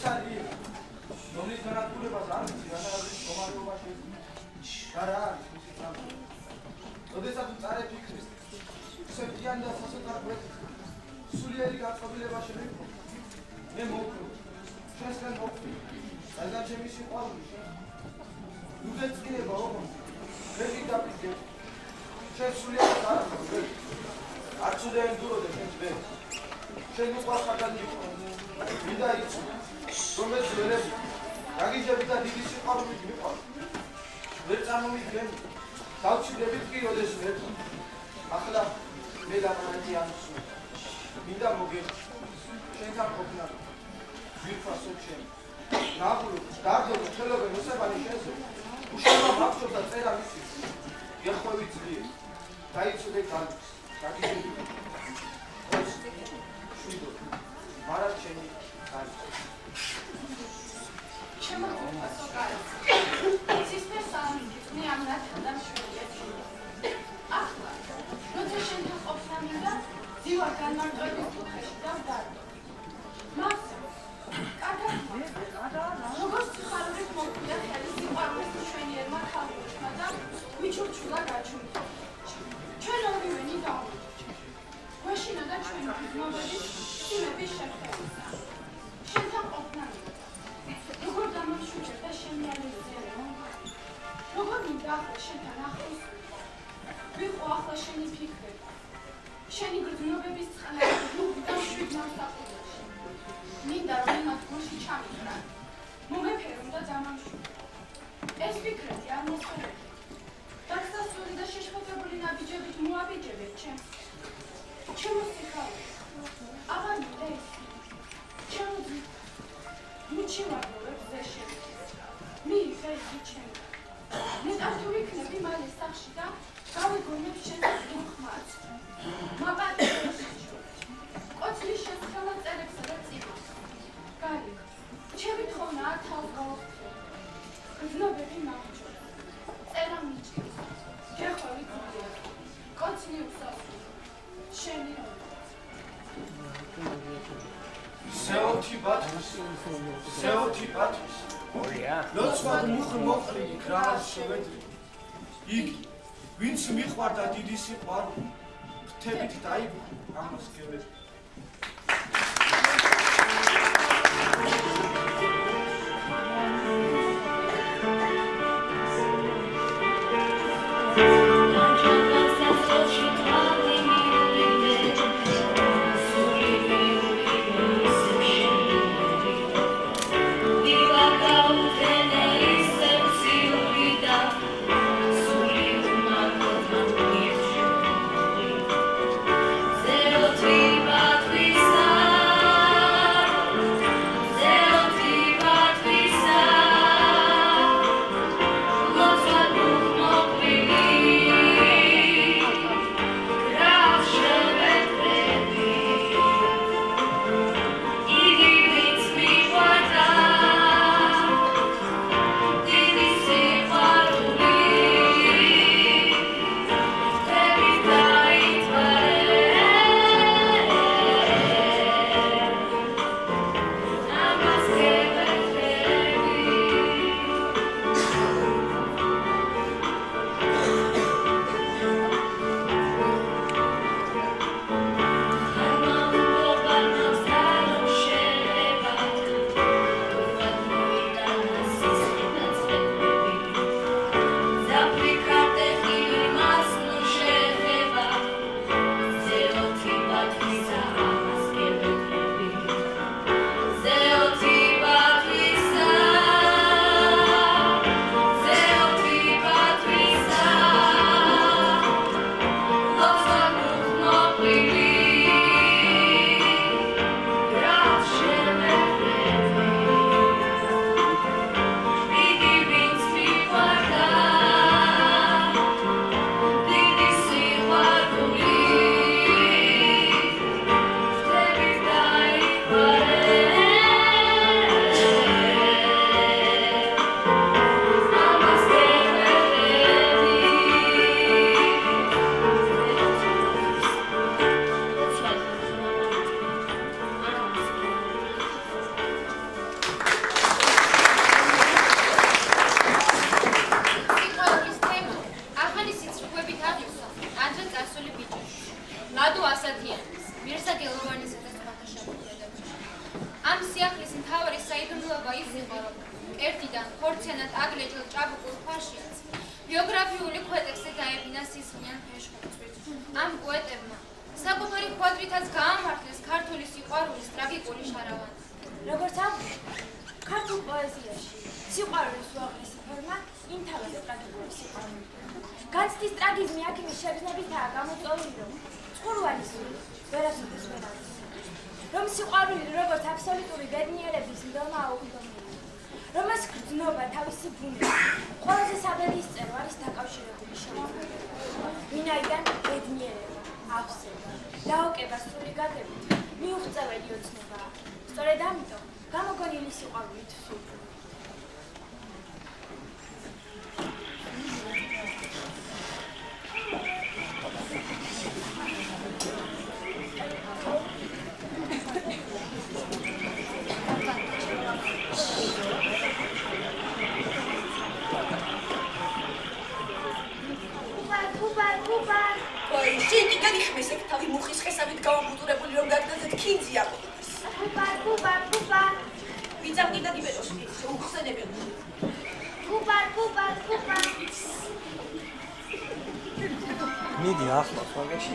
რომლის განადგურებას არ ვიცი რა არის კომანდობაში არა როდესაც მწარე ფიქრის სეფიანი და სასოთარკვეთ სულიერი გაწყობილება შემიქო მე მოვკრო ჩვენსგან მოვკრო საიდან ჩემი სიყვარული უდეწყინება ოღონდ მე გიდაფიქრე ჩვენ სულიერი არახო არც უნდა ენდუროდე ჩვენს ვერ ჩვენ უყვარს ხარდანჯი მინდა იცი რომ ეს ვერები გაგიჯები და დიდი სიყვარულით მიყვარს ვერ წარმომიდგენ დავჭირდებით კი როდეს ვერ ახლა მე დამანეთი ამსუ მინდა მოგეხო შენთან ყოფნა ვიფასო ჩემ ნაბურო დარდო ხელობე მოსაბანი შენზე უშუალო მახსოვს და წერა მისი ეხოვი ძლიერ დაიცოდე განს დაგიჯები ეს შვიდო მარად ჩემი განს ჩემო ფასო კარი სისტემ სამი მე ამ ნათლად შვიდია ახლა როცა შენთან ყოფნა მინდა ძივა განმარტოების კუთხეში და ვდარდო მას როგორც ხალხის მოკვდა ხელი სიყვარულის მშვენიერმა ქალბუჩმა და მიჩურჩულა გაჩუმდა ჩვენ ორივე ნიდავდით გვეშინოდა ჩვენი გრძნობების სიმების შეხვედრისა შენთან ყოფნა როგორ დამამშვიდებდა შემიალეზე როგორ მინდა ახლა შენთან ახლოს ვიყო ახლა შენი ფიქრება შენი გრძნობების წყალები და შვიდ ნავსაყუდაში მინდა რომ იმათ გულში ჩამიხრა მომეფერო და დამამშვიდე ეს ფიქრები არ მოსწონებია დაგსასწორი და შეშფოთებული ნაბიჯებით მოაბიჯებეთ ჩემს ჩემო სიხარულს აღარ მინდა ეს ჩემო მუჩი ვარდობებს ზეშებს მიიღე იგი ჩემი მე დართულ იქნები მალე სახში და გავიგონებ შენს დუხმას მაპატიებს კოცლის შესხელა წერებსა და წიგნს გალი ჩემი თხოვნაა თავს გავახცე გრძნობები მაღჯო წერა მიჭირს გეხვევი გულია კოცლი უსასრული შენი სეოთი ბათის ლოცვად მუხ მოყრილი გრაას შევედრი იგი ვინც მიყვარდა დიდი სიყვარული ფრთებით დაიბო ამას გებები Viva ვიყარო. ერთიდან ხორციანად აგლეჯილ ჭაბუკურ ფაშიაც ბიოგრაფიული ქვეტექსზე დაებინა სისხლიან ფეშხურწვით. ამ პოეტებმა საკუთარი ხვადრითაც გაამართლეს ქართული სიყვარულის ტრაგიკული შარავანი. როგორც ამბობ, ქართულ პოეზიაში სიყვარულის უაღრესი ფორმა იმთავაზა ტრაგიკული სიყვარული. განცდის ტრაგიზმი აქ იმის შეგრძნებითაა გამოწვეული, რომ წყურვანის სული ვერასოდეს ვერ არის. რომ სიყვარული როგორც აბსოლუტური ბედნიერების მდომა უხდომია, რომელს გრძნობა თავისი ბუნებით, ყველაზე საბედისწერო არის დაკავშირებული შემოქმედება, ვინაიდან ბედნიერება, ავსება, დაოკება სრული გაგებით მიუღწეველი ოცნებაა. სწორედ ამიტომ გამოგონილი სიყვარულით ვსურვო. შენი განიხმეს ეგ თავი მუხის ხესავით გამომუტურებული რომ გადაგდეთ ქინძი აკეთებს. ბუბა. ვიწამდი და გიბეროს უხსენებელი. ბუბა. მიდი ახლა ხაგაში.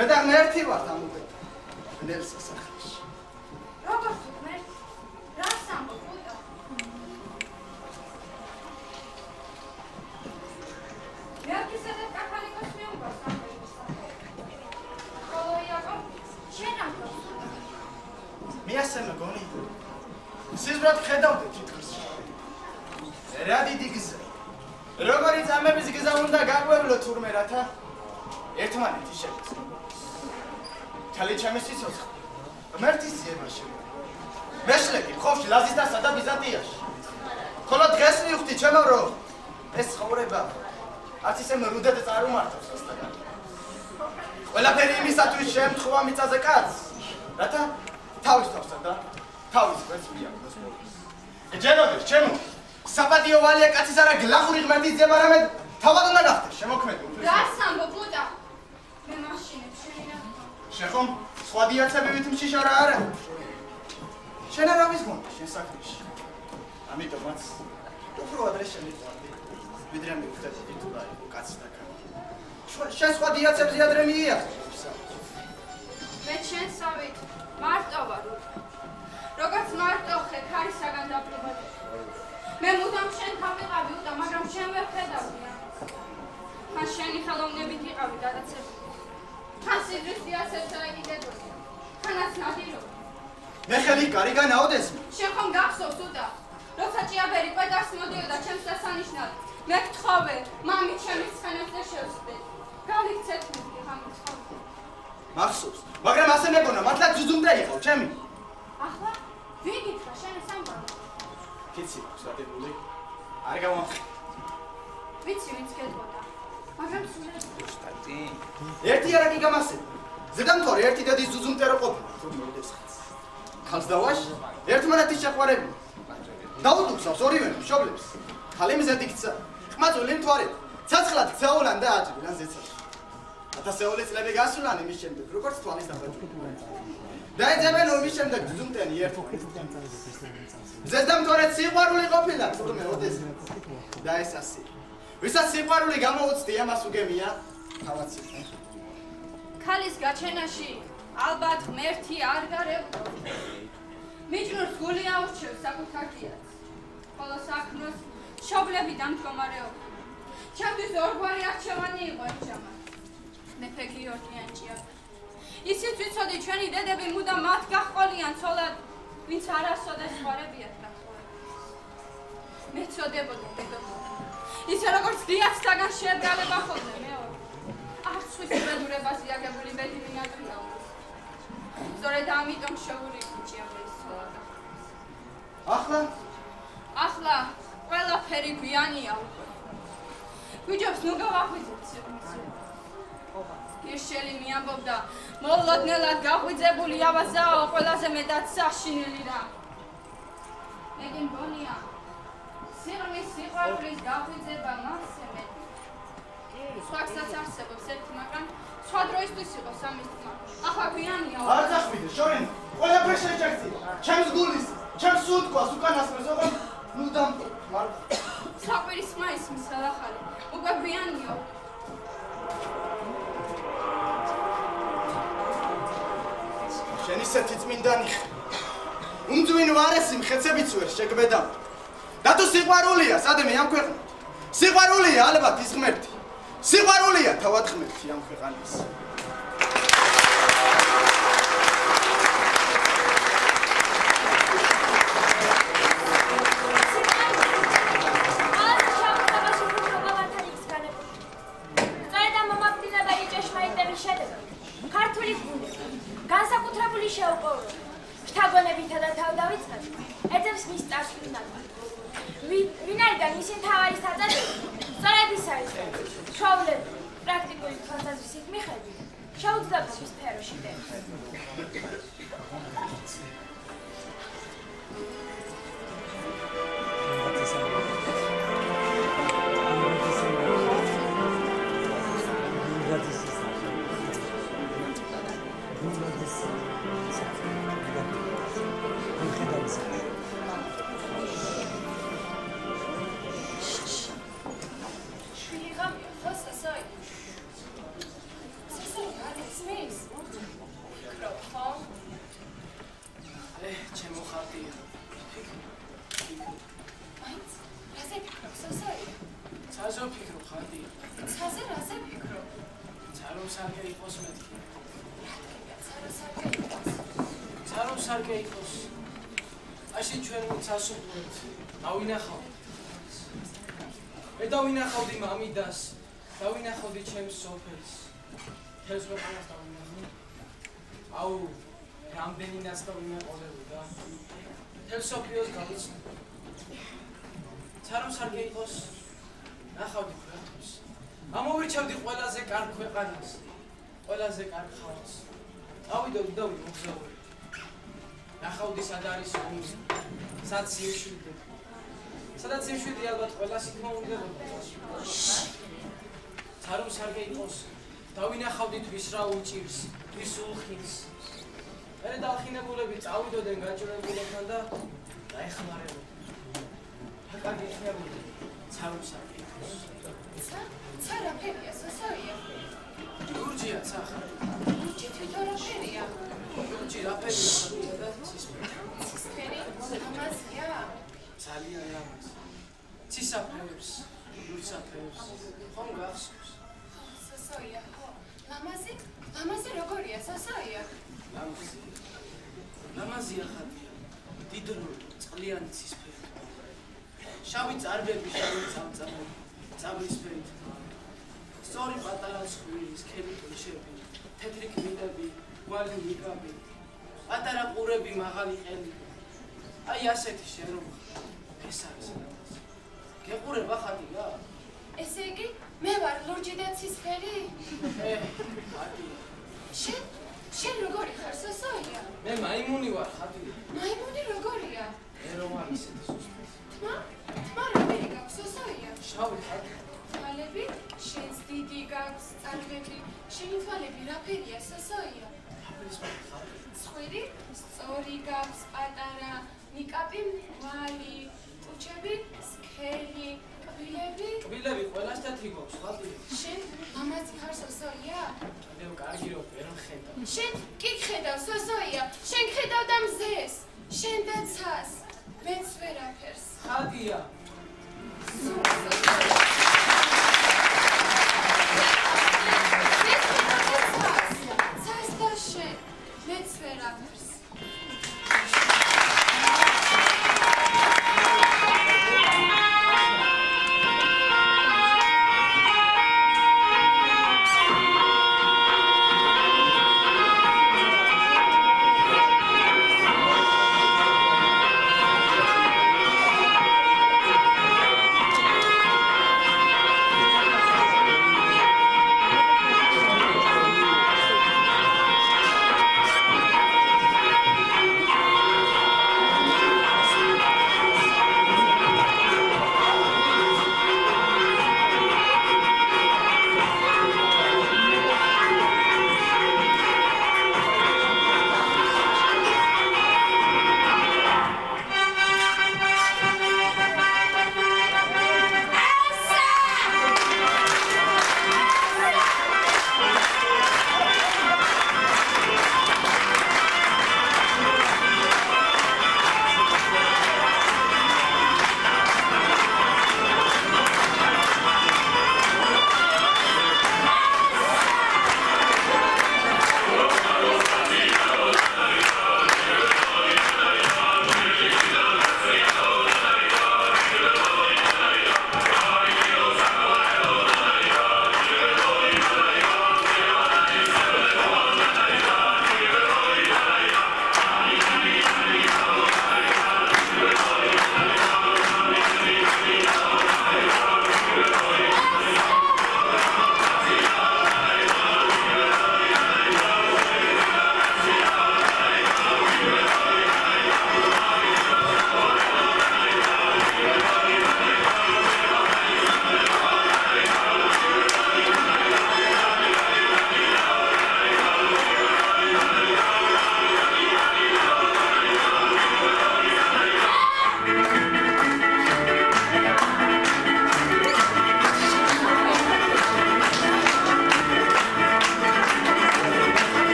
მე და ღმერთი ვარ ამ უკეთ. ნელ სასახლეში. როგორ ღმერთი? რას ამბობ ბუდა? მეაქისა და კათოლიკოს მიუყვარს ამბობს. ხოლო იაკობ, შენ ამბობ. მე ასე მგონი. სიზმრად ხედავდი თითქოს. რა დიდი გზა. როგორი წამების გზა უნდა გაგვევლო თურმე რათა ერთმანეთი შევეცდო. თალი ჩემი სიცოცხლე. ღმერთის ძიებაში. მეშლეკი ხովში ლაზისთასა და ბიზანტიაში. ხოლო დღეს მივხვდი ჩემო რომ ეს ცხოვრება არც ისე მრუდად წარმართავს ასთაგან. ყველაფერი იმისათვის შემთხვევა მიწაზე კაცს, რათა თავის თავსა და თავის კვეთს მიაგდოს მოვლის. ეჯეროდეს ჩემო საპატიო ვალია კაცის არა გლახური ღმერთის ძიება რამედ თავად უნდა გახდეს შემოქმედი. რას ამბობ ბუდა? მე მაშინებს შენი ნახო. შენ ხომ სხვა დიაცები ვითმშიშ არა არა? შენ არა ვის გონდა შენ საქმეში. ამიტომაც უფრო ადრე შემიყვარდი. ვიდრე მივხვდებოდი თუ რა იყო კაცი და კაცი. შენ სხვა დიაცებზე ადრე მიიახე. მე შენ სავით მარტო ვარ. როგორც მარტო ხე ქარისაგან დაპყრობადი. მე მუდამ შენ თავიყავი უდა, მაგრამ შენ ვერ ხედავდი. ხან შენი ხელოვნებით იყავი გადაცებული. ხან სიძვის დიაცებს აიგდებოდი. ხანაც ნადირო. მე ხელი გარიგან აუდეს. შენ ხომ გახსოვს უდა? როცა ჭიაბერი კვედარს მოდიოდა ჩემს დასანიშნად. მე გთხოვე, მამით ჩემის ცხენებს და შევსდე. გავიქცეთ მითი ხამ გთხოვე. მახსოვს, მაგრამ ასე მეგონა, მართლა ძუძუმდა იყო, ჩემი. ახლა ვიგითხრა შენ ეს ამბავი. კიცი, შტატებული. არ გამომხ. ვიცი ვინც გეტყოდა. მაგრამ სულაც შტატი. ერთი არაკი გამასება. ზედამთვარი ერთი დედის ძუძუმტერო ყოფილა, თუ მოდესხაც. ხალს დავაშ, ერთმანეთის შეყვარები. დაუდუხსავს ორივე მშობლებს. ხალი მიზეთი ქცა. ხმაწული მთვარე. ცაცხლად ქცეულან და აჭრილან ზეცად. 1000 წლები გასულან იმის შემდეგ, როგორც თვალის დაბაჭული. დაეძებენ ომის შემდეგ ძუძუმტენი ერთმანეთს. ზედამთვარე სიყვარული ყოფილა, თურმე ოდეს. და ეს ასე. ვისაც სიყვარული გამოუცდი, ამას უგემია თავაც ის. ქალის გაჩენაში ალბათ ღმერთი არ გარევდა. მიჭროს გული აურჩევს საკუთარ დიაც. ხოლო საქმროს მშობლები და მდგომარეობა. ჩემთვის ორგვარი არჩევანი იყო ეჭამა. მეფე გიორგიანი ჭიაბერი. ისიც ვიცოდი ჩვენი დედები მუდამ მათ გაჰყოლიან ცოლად, ვინც არასოდეს ხარებიათ გათხოვებული. მე წოდებოდი დედოფალ. ისე როგორც დიაცთაგან შედგალება ხოლმე მეორე. არც ვის უბედურებას იაგებული ბედი მინატრია. სწორედ ამიტომ შეურიგდი ჭიაბერის ცოლა. ახლა ყველაფერი გვიანია უკვე. გვიჯობს ნუ გავაღვიძებთ სიყვარულს. გირშელი მიამბობდა, მოულოდნელად გაღვიძებული ავაზაო ყველაზე მეტად საშინელი რა. მე გემგონია, სიღრმის სიყვარულის გაღვიძება მასზე მეტი. სხვაგსაც არსებობს ერთი, მაგრამ სხვა დროისთვის იყო სამის თქმა. ახლა გვიანია. არ წახვიდე, შორენ, ყველაფერი შეჭერცია. ჩემს გულის, ჩემს სუნთქვას უკანასკნელს ოღონდ ნუ დამტო, მარტო. საყვირის ხმა ისმის ახალი. უკვე გვიანია. შენ ისეთი წმინდანი ხარ. უმძვინ ვარესი მხეცებიც ვერ შეგბედავ. და თუ სიყვარულია, სადმე ამ ქვეყნად. სიყვარულია ალბათ ის ღმერთი. სიყვარულია თავად ღმერთი ამ ქვეყანას. ქართული გუნდი განსაკუთრებული შეუპოვრო შთაგონებითა და თავდავიწყებით ეძებს მის წარსულნად. ვინაიდან მისი მთავარი საწადები სწორედ ის არის, ჩვეულებრივ პრაქტიკული თვალსაზრისით მიხედვით შეუძლებლობის სფეროში დევს. სარკე იყოს. Აში ჩვენ წასულობთ. დავინახავთ. მე დავინახავდი მამიდას, დავინახავდი ჩემს სოფელს. თელს ქვეყანას დავინახავდი. აუ, რამდენინაც დავინახავდა. თელ სოფიოს გავიცნო. ცარო სარკე იყოს. ნახავდი ქვეყნებს. ამოვირჩევდი ყველაზე კარგ ქვეყანას, ყველაზე კარგ ხალხს. ავიდოდი და მოგზაურობდი. ნახავდი სად არის ომი, სად სიმშვიდე. სადაც სიმშვიდე ალბათ ყველას იქ მოუნდებოდა. ცარო სარკე იყოს. დავინახავდით ვის რა უჭირს, ვის ულხინს. მე დაახინებულები წავიდოდნენ გაჭირებულებთან და დაეხმარებოდნენ. კარგი ხმებოდი. ცარო სარკე იყოს. ცა რა ფერია, სასავია? ლურჯია ცა ხარ. ლურჯი თვითონ რა ფერია? ლურჯი რა ფერია და ცისფერი. ცისფერი? ლამაზია? ძალიან ლამაზი. ცისაფერს, ლურჯსაფერს. ხომ გახსოვს? სასავია, ხო. ლამაზი? ლამაზი როგორია, სასავია? ლამაზი. ლამაზია ხატია. დიდრული, წყლიანი ცისფერი. შავი წარბები, შავი წამწამები. წაბლისფერით. სწორი პატარა ცხვირი, სქელი ტუშები, თეთრი კბილები, გვალი ნიკაბი, პატარა ყურები, მაღალი ყელი. აი ასეთი შენობა. ეს არის ლამაზი. გეყურება ხატია? ესე იგი, მე ვარ ლურჯი და ცისფერი? ხატია. შენ როგორი ხარ, სასავია? მე მაიმუნი ვარ, ხატია. მაიმუნი როგორია? მე რომ არ ისეთი სუსტი. თმა რამერი გაქვს, სასავია? შავი ხატია. თვალები, შენს დიდი გაქვს, წარბები, შენი თვალები რა ფერია, სასავია? დაბლისფერი ხატია. ცხვირი, სწორი გაქვს, პატარა, ნიკაპი, მრგვალი, ტუჩები, სქელი, კბილები. კბილები ყველას თეთრი გვაქვს, ხატია. შენ ლამაზი ხარ, სასავია? მე კარგი რო ვერ ხედავ. შენ კი ხედავ, სასავია? შენ ხედავ და მზეს, შენ და ცას, მეც ვერაფერს. ხატია. ცას და შენ, მეც ვერაფერს.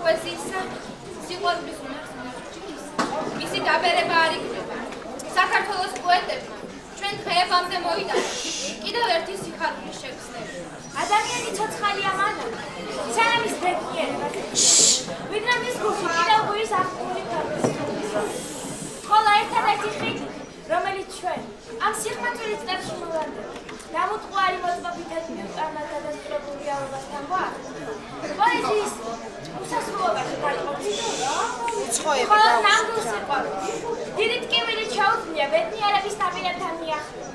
პოეზიისა სიყვარულის უნარს მოაჩვენებს. მისი დაბერება არ იქნება. საქართველოს პოეტებმა ჩვენ დღეებამდე მოიტანეს კიდევ ერთი სიხარულის შეგრძნება. ადამიანი ცოცხალია მანამ, სანამ ის ბედნიერებას ვიდრე მის გულში კიდევ გულის აღებული ფარგლებს. ხოლო ერთადერთი ხიდი, რომელიც ჩვენ ამ სიხმაწვილის წლებში მოვარდება, დამუწყვლარი მოწმობითად მივყარნათ დადასტურებულ რეალობასთან გვაქვს. პოეზიის უსასრულობაში გაიყოფს ხოლო ნამდვილ სიყვარულს. დიდი ტკივილი ჩაუწვია ბედნიერების ნაპირებთან მიახლოებით.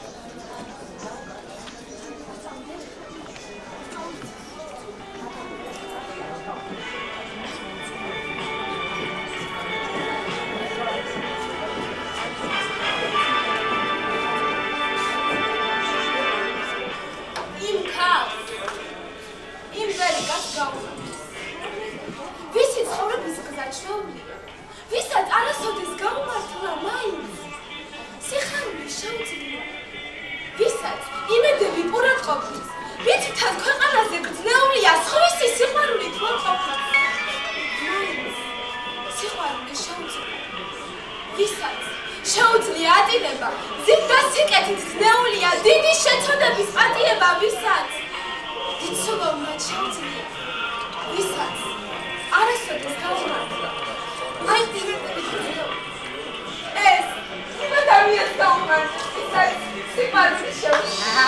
ვისი ცხოვრების გზა ჩვეულია, ვისაც არასოდეს გაუმართლა მაინც სიხარული შეუძლია, ვისაც იმედები პურად ყოფნის, მითითად ქვეყანაზე გრძნეულია სხვისი სიყვარულით მოყოფნა, მაინც სიყვარული შეუძლია, ვისაც შეუძლია ატირება, ზით და სიკეთით გრძნეულია დიდი შეცოდების პატიება, ვისაც დიდ სულოვნად შეუძლია, ვისაც არასოდეს გაუმართლა, აი დივერტებით გრძნეულია. ეს იმ ადამიანს გაუმართლა, ვისაც სიყვარული შეუძლია.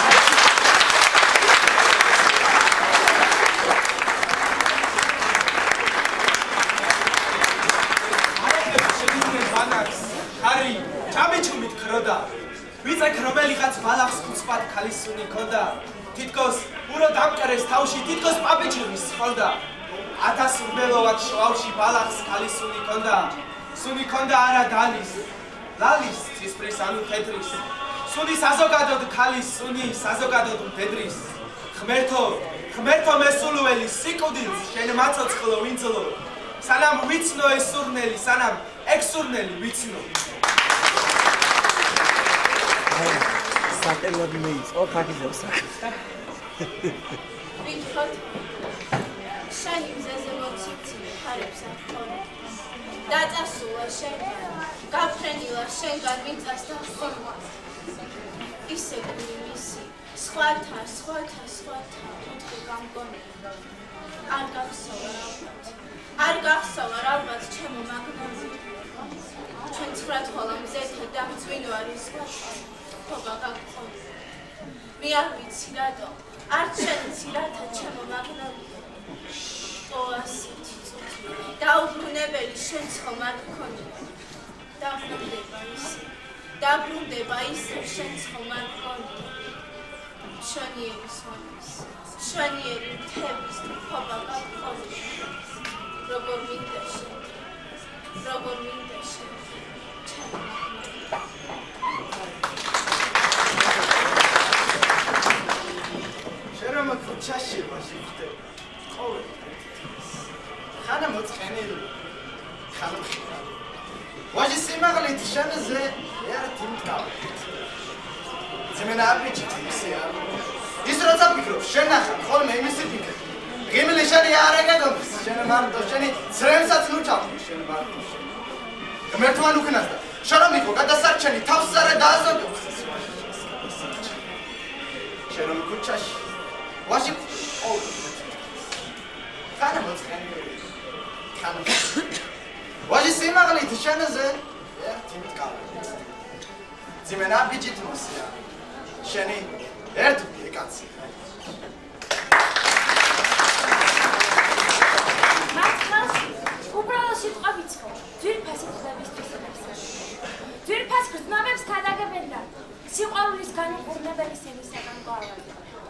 ხარი, ჩამიჩუმით ქროდა. ვიწეკ რომელიღაც ბალახს ხუცბად ქალის სუნი ქონდა. თითქოს ურო დამკერეს თავში, თითქოს პაპიჩურის ხონდა. 1000 ურბელოვან შუავში ბალახს ქალის სუნი ქონდა. სუნი ქონდა არა დალის, ლალის ცისფრის ანუ თეთრის. სუნი საზოგადოდ ქალის, სუნი საზოგადოდ მდედრის. ღმერთო მესულველი სიკვდილს შენ მაცოცხლო ვინძლო. სანამ ვიცნო ეს სურნელი, სანამ ეგ სურნელი ვიცნო. საკელოდ მეიწყო ფაქიზებს. ვიქოთ შენი მზეზე მოციქცილი ხარებს ახორი. დაწასულა შენგან, გაფრენილა შენგან მიწას და ხორმა. ისე გული მისი, სხვათა ოთხი გამგონია. არ გახსოვა ალბათ ჩემო მაგნოზი. ჩვენ ცხრათ ხოლო მზეთა და მძვინვარი სხვათა. ხობა გაგყოლი. მე არ ვიცი რატო, არ ჩენცი რათა ჩემო მაგნოზი. ოასეთი წუთი, დაუბრუნებელი შენ ხომ არ გქონია. დაბრუნდება ისევ შენ ხომ არ გქონია. შენიერი სონის, შენიერი მთების ხობა გაგყოლი. როგორ მინდა შენ, ჩემო შერომა ქუჩაში ვაში ხდება. ყოველ ხანა მოწყენილი, ხანა ხირავი. ვაჟი სიმაღლით შენზე ერთი მткаვა. ზემენა აბიჭი ისეა. ის როცა ფიქრობს, შენ ნახავ, ხოლმე იმისი ფიქრობ. ღიმილი შენი არ ეგაგობს, შენ მარტო შენი ძრემსაც ნუჩავდი, შენ მარტო შენ. ღმერთვან უკნასდა, შენ მიყო გადასარჩენი თავს არა დააზოგებს. შენ რომ ქუჩაში ვაში ყოველ ხანა მოწყენილი. ხანა ვაჟი სიმაღლით შენზე ერთი მткаვა. ზემენა აბიჭი მოსია. შენი ერთი კაცი. უბრალოდ სიტყვა ვიცხო, ძვირფასი ხდებისთვის ეხსნა. ძვირფას გრძნობებს გადაგებენ და სიყვარულის განუყურნებელი სენისაგან გვავალ.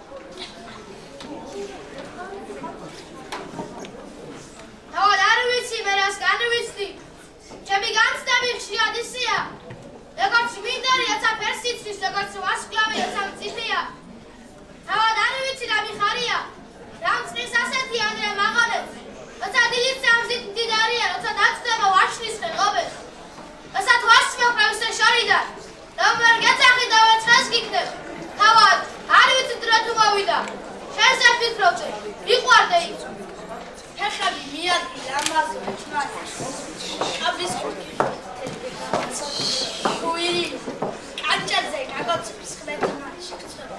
თავად არ ვიცი, მე რას განვიცდი. ჩემი განცდები ხშირად ისეა. როგორც მინდარი, როცა ფერსიცვის, როგორც ვარსკვლავი, როცა მწიფეა. თავად არ ვიცი რა მიხარია. რამწყის ასეთი ანდრე მაღალებს. როცა დილით სამზით მდიდარია, როცა დაწდება ვაშლის ხეღობებს. როცა თვას მიყრევს შორიდან, რომ გეძახი და ვეცხრას გიქნებ. თავად არ ვიცი რა თუ მოვიდა. შენზე ფიქრობდი, მიყვარდე იქ. ფეხები ხაზი ჩნაი. აბის კუირი კანჭაზე გაგოცებს ხმეტმა შეგწევა.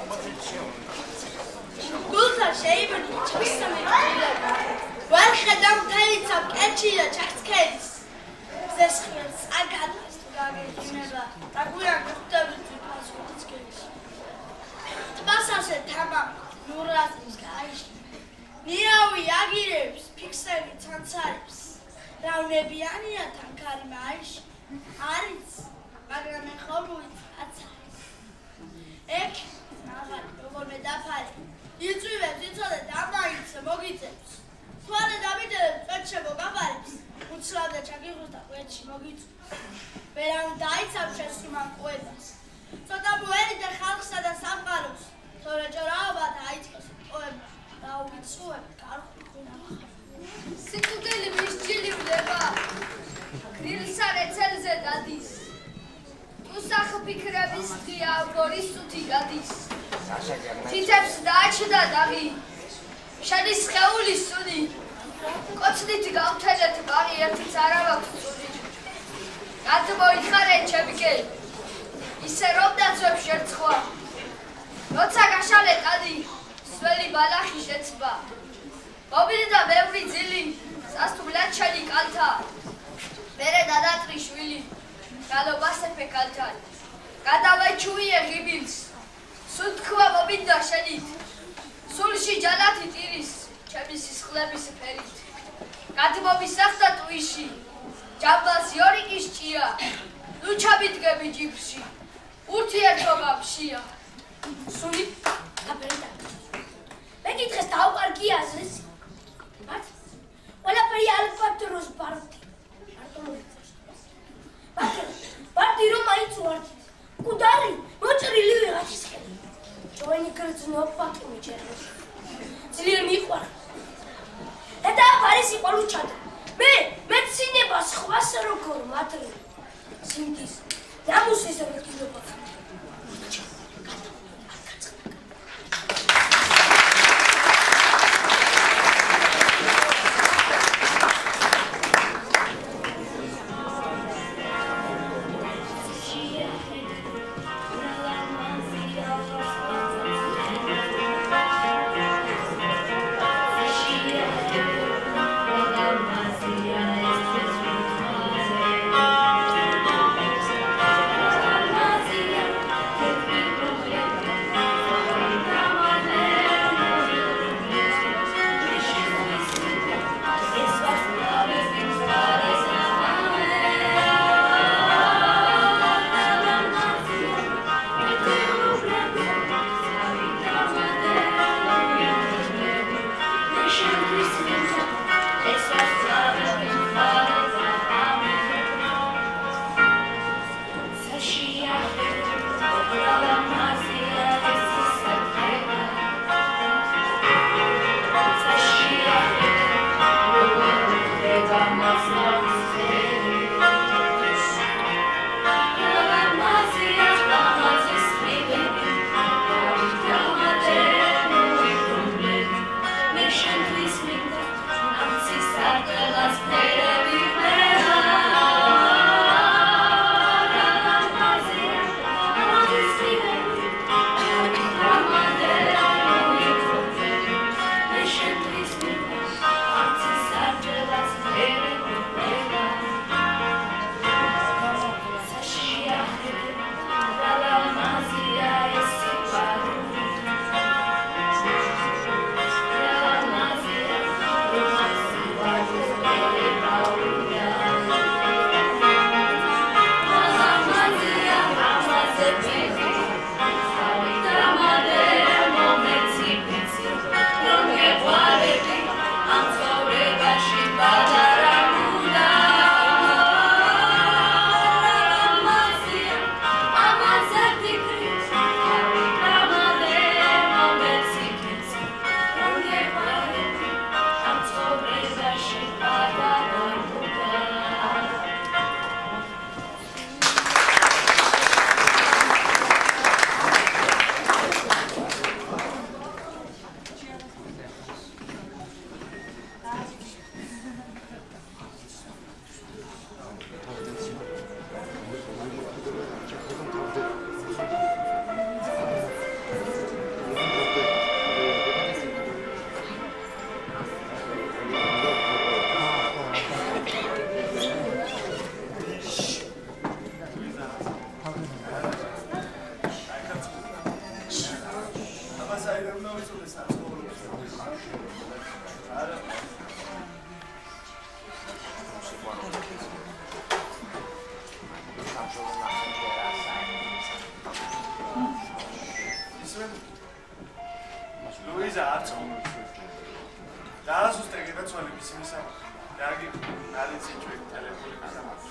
გულთან შეიბნი ჩასამე გილება. ვერ ხედავ თელიცა კეთში და ჩახცქერის. ზეს ხმელს აგადას თუ გაგეჩინება. და გურა გხვდები ფასუხიც გერის. ტბასაზე თამა ნურაზის გაიში. ნიავი აგირებს ფიქსები ცანცარებს. რავნებიანია თანქარი მაიში. არის მაგრამ ეხოლუით აცარს. ეგ აღარ როგორ დაფარი. იწვივებს იცოდე დამაიც მოგიწევს. თვალე დამიდევებს წეთშე მოგაბარებს. უცლავდა ჩაგიღუთა ყვეთში მოგიწვ. ვერან დაიცავ შესუმაკოებას. ცოტა მოერიდე ხალხსა და სამყაროს. თორე ჭორაობა დაიწყოს ტოება. დაუვიცუებ კარხუნა. სიკვდილი მისჯილი ვლება. გრილსა რეცელზე დადის. თუ სახფიქრების ღია გორის თუთი გადის. თითებს დააჩდა დაღი. შედის ხეულის სუნი. კოცნით გავთელეთ ბაღი ერთიც არა მაქვს სუნი. გადმოიხარე ჩემკე. ისე რომ დაწვევ შერცხვა. როცა გაშალე ტადი სველი ბალახი შეცბა. მობილდა ბევრი ძილი სასტუმრად ჩელი კალთა. მერე დადატრი შვილი. გალობასეფე კალთან. გადავეჩუიე ღიბილს. სულ თქვა მობინდა შენით. სულში ჯალათი ტირის ჩემი სისხლების ფერით. გადმომისახდა ტუიში. ჯაბას იორიკის ჭია. ნუ ჩაბიდგები ჯიფში. ურთიერთობა მშია. სული დაბერდა. მეკითხეს დაუყარგი აზრის. მათ ყველაფერი ალპატროს ბარდი. ბარდი რომ მაინც ვარდით. კუდარი მოჭრილი ვიღაცის ხელი. ჯოენი გრძნო პატიმი ჯერა. ძლიერ მიყვარა. და ფარის იყოლუჩად. მე ცინება სხვას როგორ მადრე. სინდის ნამუსის რეკილობა. Masia გარდაცვალების მისამართი. რაგი ნალიცი ჩვენ ტელეფონი გამაქვს.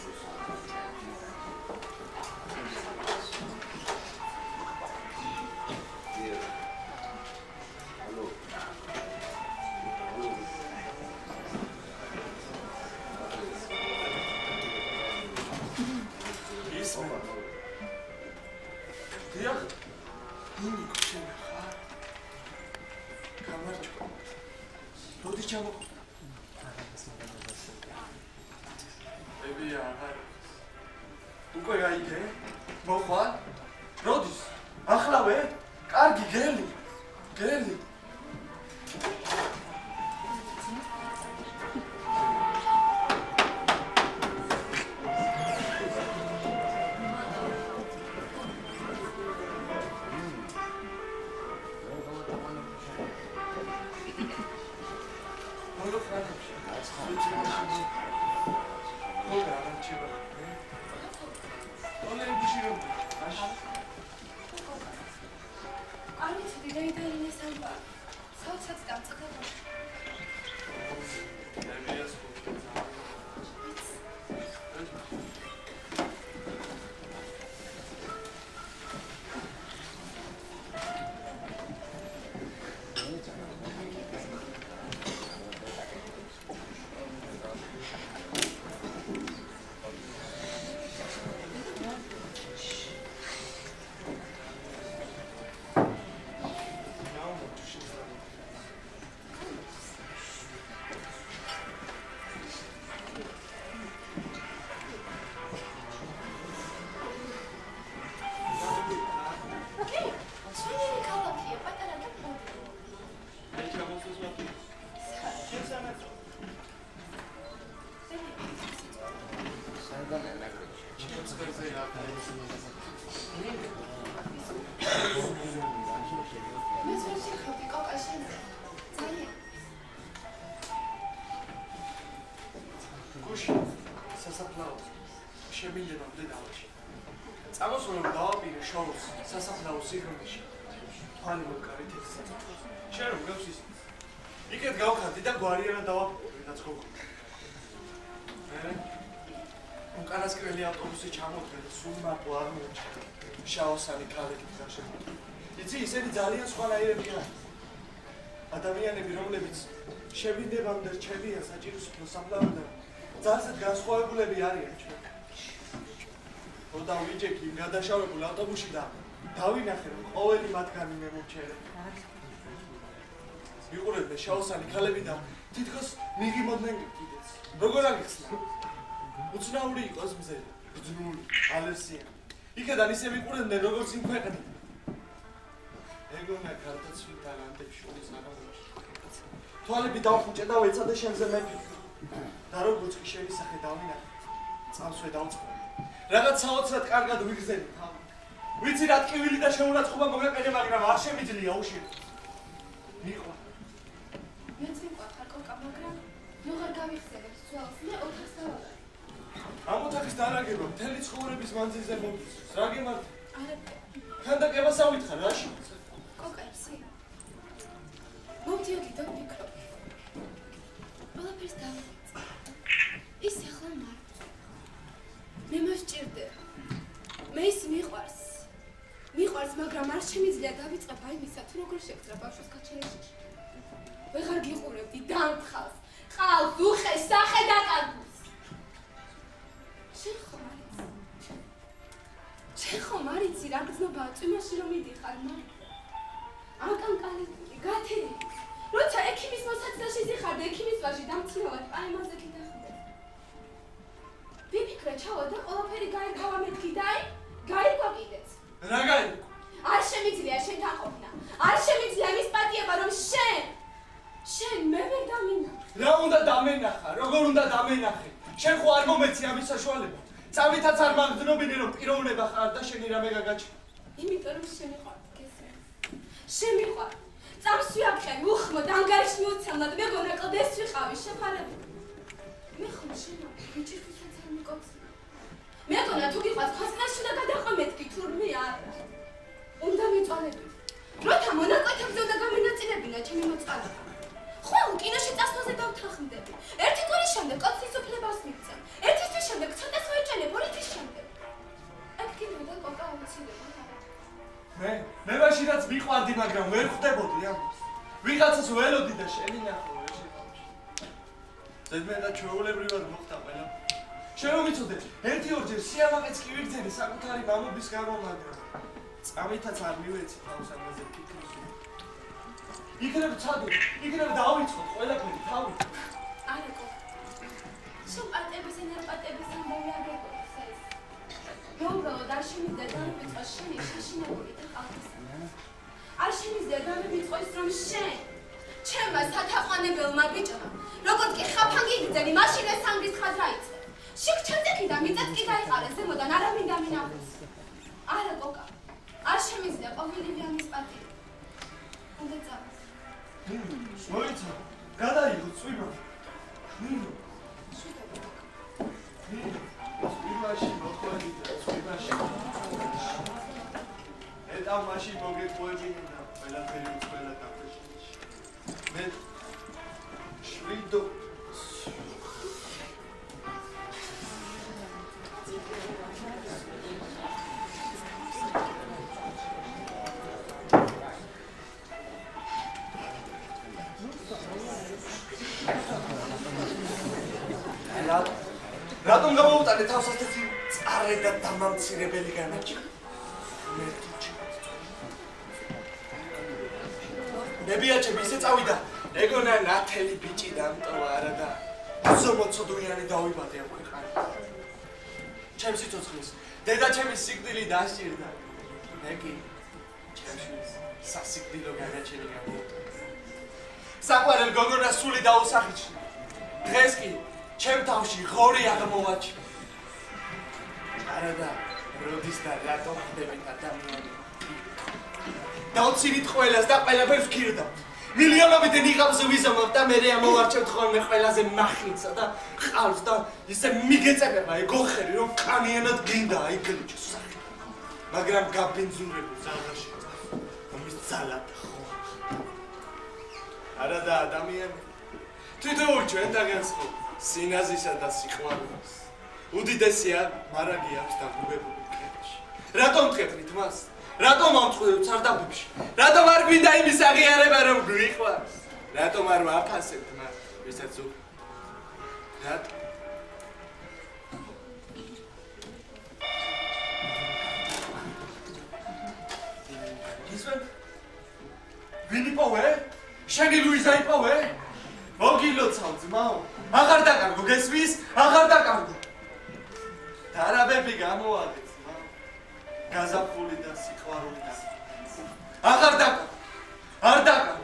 უკვე აიგე? მოხვალ? როდის? ახლავე? კარგი, გელი. გელი. შაოსანი ქალებით გაშენებული. იცი, ისინი ძალიან სხვანაირებია. ადამიანები, რომლებიც შევინდებამდე რჩებიან საჭირო სოფლოსაფლავად, ძალზედ განსხვავებულები არიან ჩვენ. რომ ვიჯექი იმ გადაშავებულ ავტობუსში და დავინახე, რომ ყოველი მათგანი მე მომჩერე. ვიყურებდნენ შაოსანი ქალები და თითქოს მიღიმოდნენ კიდეც. როგორ აღიხსნა? უცნაური იყოს მზე, ბრძნული, ალერსიანი. იქედან ისე ვიყურებდნენ, როგორც იმ ქვეყნიდან. ეგონა გარდაცვლით ალანდებს შორის აღარ. თვალები დავხუჭე და ვეცადე შენზე მეთქი. და როგორც კი შევისახე დავინახე, წამსვე დავწყობ. რაღაც საოცრად კარგად ვიგრძელი თავი. ვიცი რა ტკივილი და შეურაცხყოფა მოგეყენე, მაგრამ არ შემიძლია უშინ. მიყვა. მეც მიყვა კოკა, მაგრამ ნუღარ გავიხსენებ ცვალს, მე 400 დავაგე. ამ 400 დარაგება მთელი ცხოვრების მანძილზე მომწონს. რა გემართ? არა. ქანდაკებას ავითხარ, რაში? კოკა, ისი. მოვდიოდი და ვფიქრობ. ყველაფერს დავიწყე. ის ახლა მარტო. მე მოსჭირდება. მე ის მიყვარს. მიყვარს, მაგრამ არ შემიძლია დავიწყებ აიმისა, თუ როგორ შეგძრა ბავშვს გაჩერეში. ვეღარ გიყურებდი, დამთხავს. ყავს, უხეს, სახე დაკარგულს. შენ ხომ არ იცი რა გზნობაა წვიმაში რომ მიდიხარ, აკანკალებული, გათენილი. როცა ექიმის მოსაცდაში ზიხარ და ექიმის ვაჟი დამცინავად პაემაზე კიდახდება. ვიფიქრე ჩავოდა ყველაფერი გაირგავა მეთქი და აი, გაირგვა კიდეც. რა გაირგვა? არ შემიძლია შენთან ყოფნა. არ შემიძლია მის პატიება რომ შენ მე ვერ დამინახე. რა უნდა დამენახა? როგორ უნდა დამენახე? შენ ხო არ მომეცი ამის საშუალება? წავითაც არ მაგდნობინე რომ პიროვნება ხარ და შენი რამე გაგაჩნდა. იმიტომ რომ შემიყვართ გესმე. შემიყვარ. წამს ვიაფხენ, უხმოდ, ანგარიში მივცემლად, მეგონა კლდეს ვიყავი, შეფარებული. მე ხომ შენა, ბიჭისთვისაც არ მიკოცნა. მეგონა თუ გიყვართ, ხასკნაში უნდა გადაყვა მეთქი, თურმე არა. უნდა მიწვალებდით. როცა მონაკვეთებზე უნდა გამენაწილებინა ჩემი მოწყალება. ხვალ კინოში წასვლაზე დავთანხმდები. ერთი კვირის შემდეგ კაცის უფლებას მიგცემ. ერთი თვის შემდეგ ცოტას ვეჭენებ, ორი თვის შემდეგ. აქ კიდევ და კოკა უცილდება. მე მაშინაც მიყვარდი, მაგრამ ვერ ხვდებოდი ამას. ვიღაცას ველოდი და შენი ნახო ვერ შეგავში. ზედმეტად ჩვეულებრივად მოხდა ყველა. შემომიცოდე, ერთი-ორჯერ სიამაყეც კი ვიგრძენე საკუთარი მამობის გამო, მაგრამ წამითაც არ მივეცი თავს ამაზე ფიქრს. იქნებ ცადო, იქნებ დავიწყოთ ყველაფერი თავით. არა კოკა. სულ პატების ენერპატების ამბავი აგეკოს ეს. უბრალოდ არ შემიძლია დამივიწყო შენი შაშინებული და ყალბისა. არ შემიძლია დამივიწყო ის რომ შენ ჩემმა სათაყვანებელმა ბიჭმა როგორც კი ხაფანგი გიძენი მაშინ ეს სანგრის ხაზრა იწყე. შიგ ჩანძექიდან მიწაც კი გაიყარეს ზემოდან არავინ დამინახოს. არა კოკა. არ შემიძლია ყოველივე ამის პატივი. უნდა წავა. მოიცა, გადაიღო წვიმა. წვიმაში მოხვედი და წვიმაში. ეტა მაშინ მოგეყვებინე და ყველაფერი უცხოელა დაფეშინში. მე შვიდო რატომ გამოვუტანე თავს ასეთი წარე და დამამცირებელი განაჩენი? მე ნებიაჩები ისე წავიდა, ეგონა ნათელი ბიჭი დამტოვა არა და ზომოცოდუიანი დავიბადე ამ ქვეყანაში. ჩემს სიცოცხლეს დედა ჩემი სიკვდილი დასჭირდა. მე კი ჩემს სასიკვდილო განაჩენი გამოვუტანე. საყვარელ გოგონას სული დაუსახიჩნე. დღეს კი ჩემ თავში ღორი აღმოვაჩინე. არა და როდის და რატომ ხდებით ადამიანები? დავცინით ყველას და ყველაფერს ვქირდავ. მილიონობით ნიღაბს ვიზამავ და მე ამოვარჩევთ ხოლმე ყველაზე მახინცა და ყავს და ისე მიგეწებება ეგოხერი რომ კანიანად გინდა აიგლიჩოს სახე. მაგრამ გაბინძურებულ ზალაში ამის ძალად ხო. არა და ადამიანი თვითონ ჩვენ დაგენცხო სინაზისა და სიყვარულის. უდიდესია მარაგი აქვს დაგუბებული მკერდში. რატომ თქვით მას? რატომ ამწყვდით სარდაფებში? რატომ არ გვინდა იმის აღიარება რომ გვიყვარს? რატომ არ ვაფასებთ მას, ვისაც უყვართ? რატომ? ისვენ? ვინ იპოვე? შენი ლუიზა იპოვე? მოგილოცავ ძმაო, აღარ დაკარგო გესმის, აღარ დაკარგო. დარაბები გამოვალე ძმაო, გაზაფხული და სიყვარული და აღარ დაკარგო, არ დაკარგო.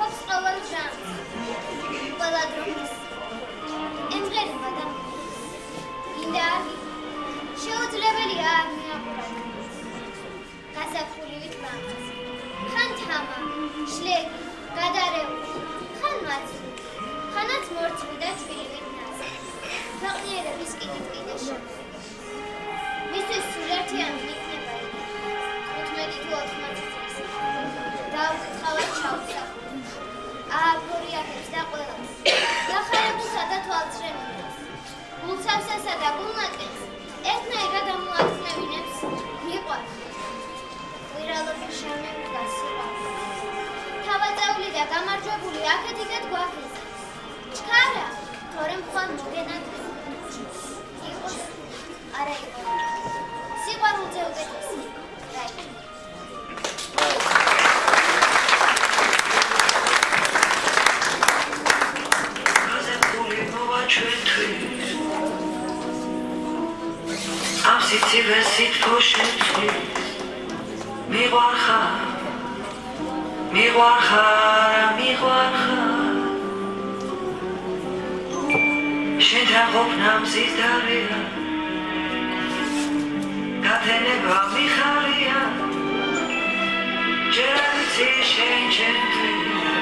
გულობს ყოველ ჟამს, ყველა დროის. ემღერება და გინდა არ შეუძლებელია არ მიაყუროთ. გასაფხულივით ბამბას, ხან თამა, შლეგი, გადარეული, ხან მაცული, ხანაც მორცვი და ჩვილივით ნაზი. ქვეყნიერების კიდით კიდე შემოვა. მისთვის სულერთიანი იქნება იგი, 15 თუ 80 წლის. დაუკითხავად ჩაუსახურე. ააფორიათებს და ყველას, ლახარებულსა და თვალწრემლებს, გულსავსესა და გულნაკეთს, ერთნაირად ამოაწმევინებს, მიყვარს. ვირალობის შემეუდგა სიყვარული. თავაწეული და გამარჯვებული აქეთ-იქეთ გვაქეზე. ჩქარა, თორემ ხვალ მოგენაგრე. იყოს, არა იყო. სიყვარულზე უკეთესი, რა იქნება. ამ სიცივეს სითბოში მიყვარხარ შენთან ყოფნა მზისდარია გათენება მიხარია ჯერ არ ვიცი შენ ჩემთვის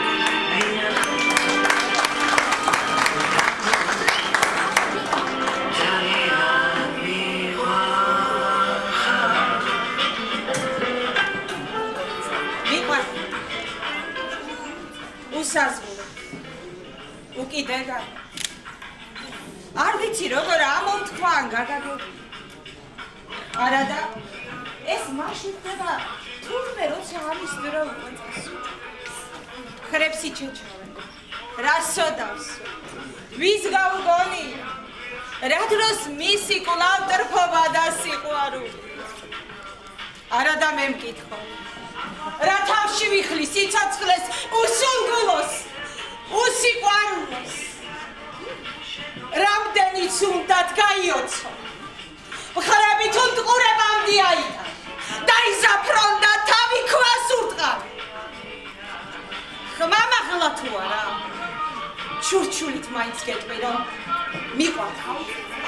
უსაზღურო, უკიდეგა. არ ვიცი როგორ ამოვთქვა ან გაგაგები. არადა, ეს მაშინ ხდება თურმე როცა არის დრო უკვე წასული. ხრებში ჩეჩავენ, რა სოდავს, ვის გავგონია, რა დროს მისი კვლავ ტრფობა და სიყვარული. არადა მე მკითხო. რა თავში ვიხლი სიცოცხლეს უსუნგულოს, უსიყვარულოს. რამდენიც უნდათ გაიოცო. მხრები თუ მტყურებამდე აიდა. დაიზაფრონ და თავი ქვას ურტყავ. ხმა მაღლა თუ არა? ჩურჩულით მაინც გეტყვი რომ მიყვარხავ.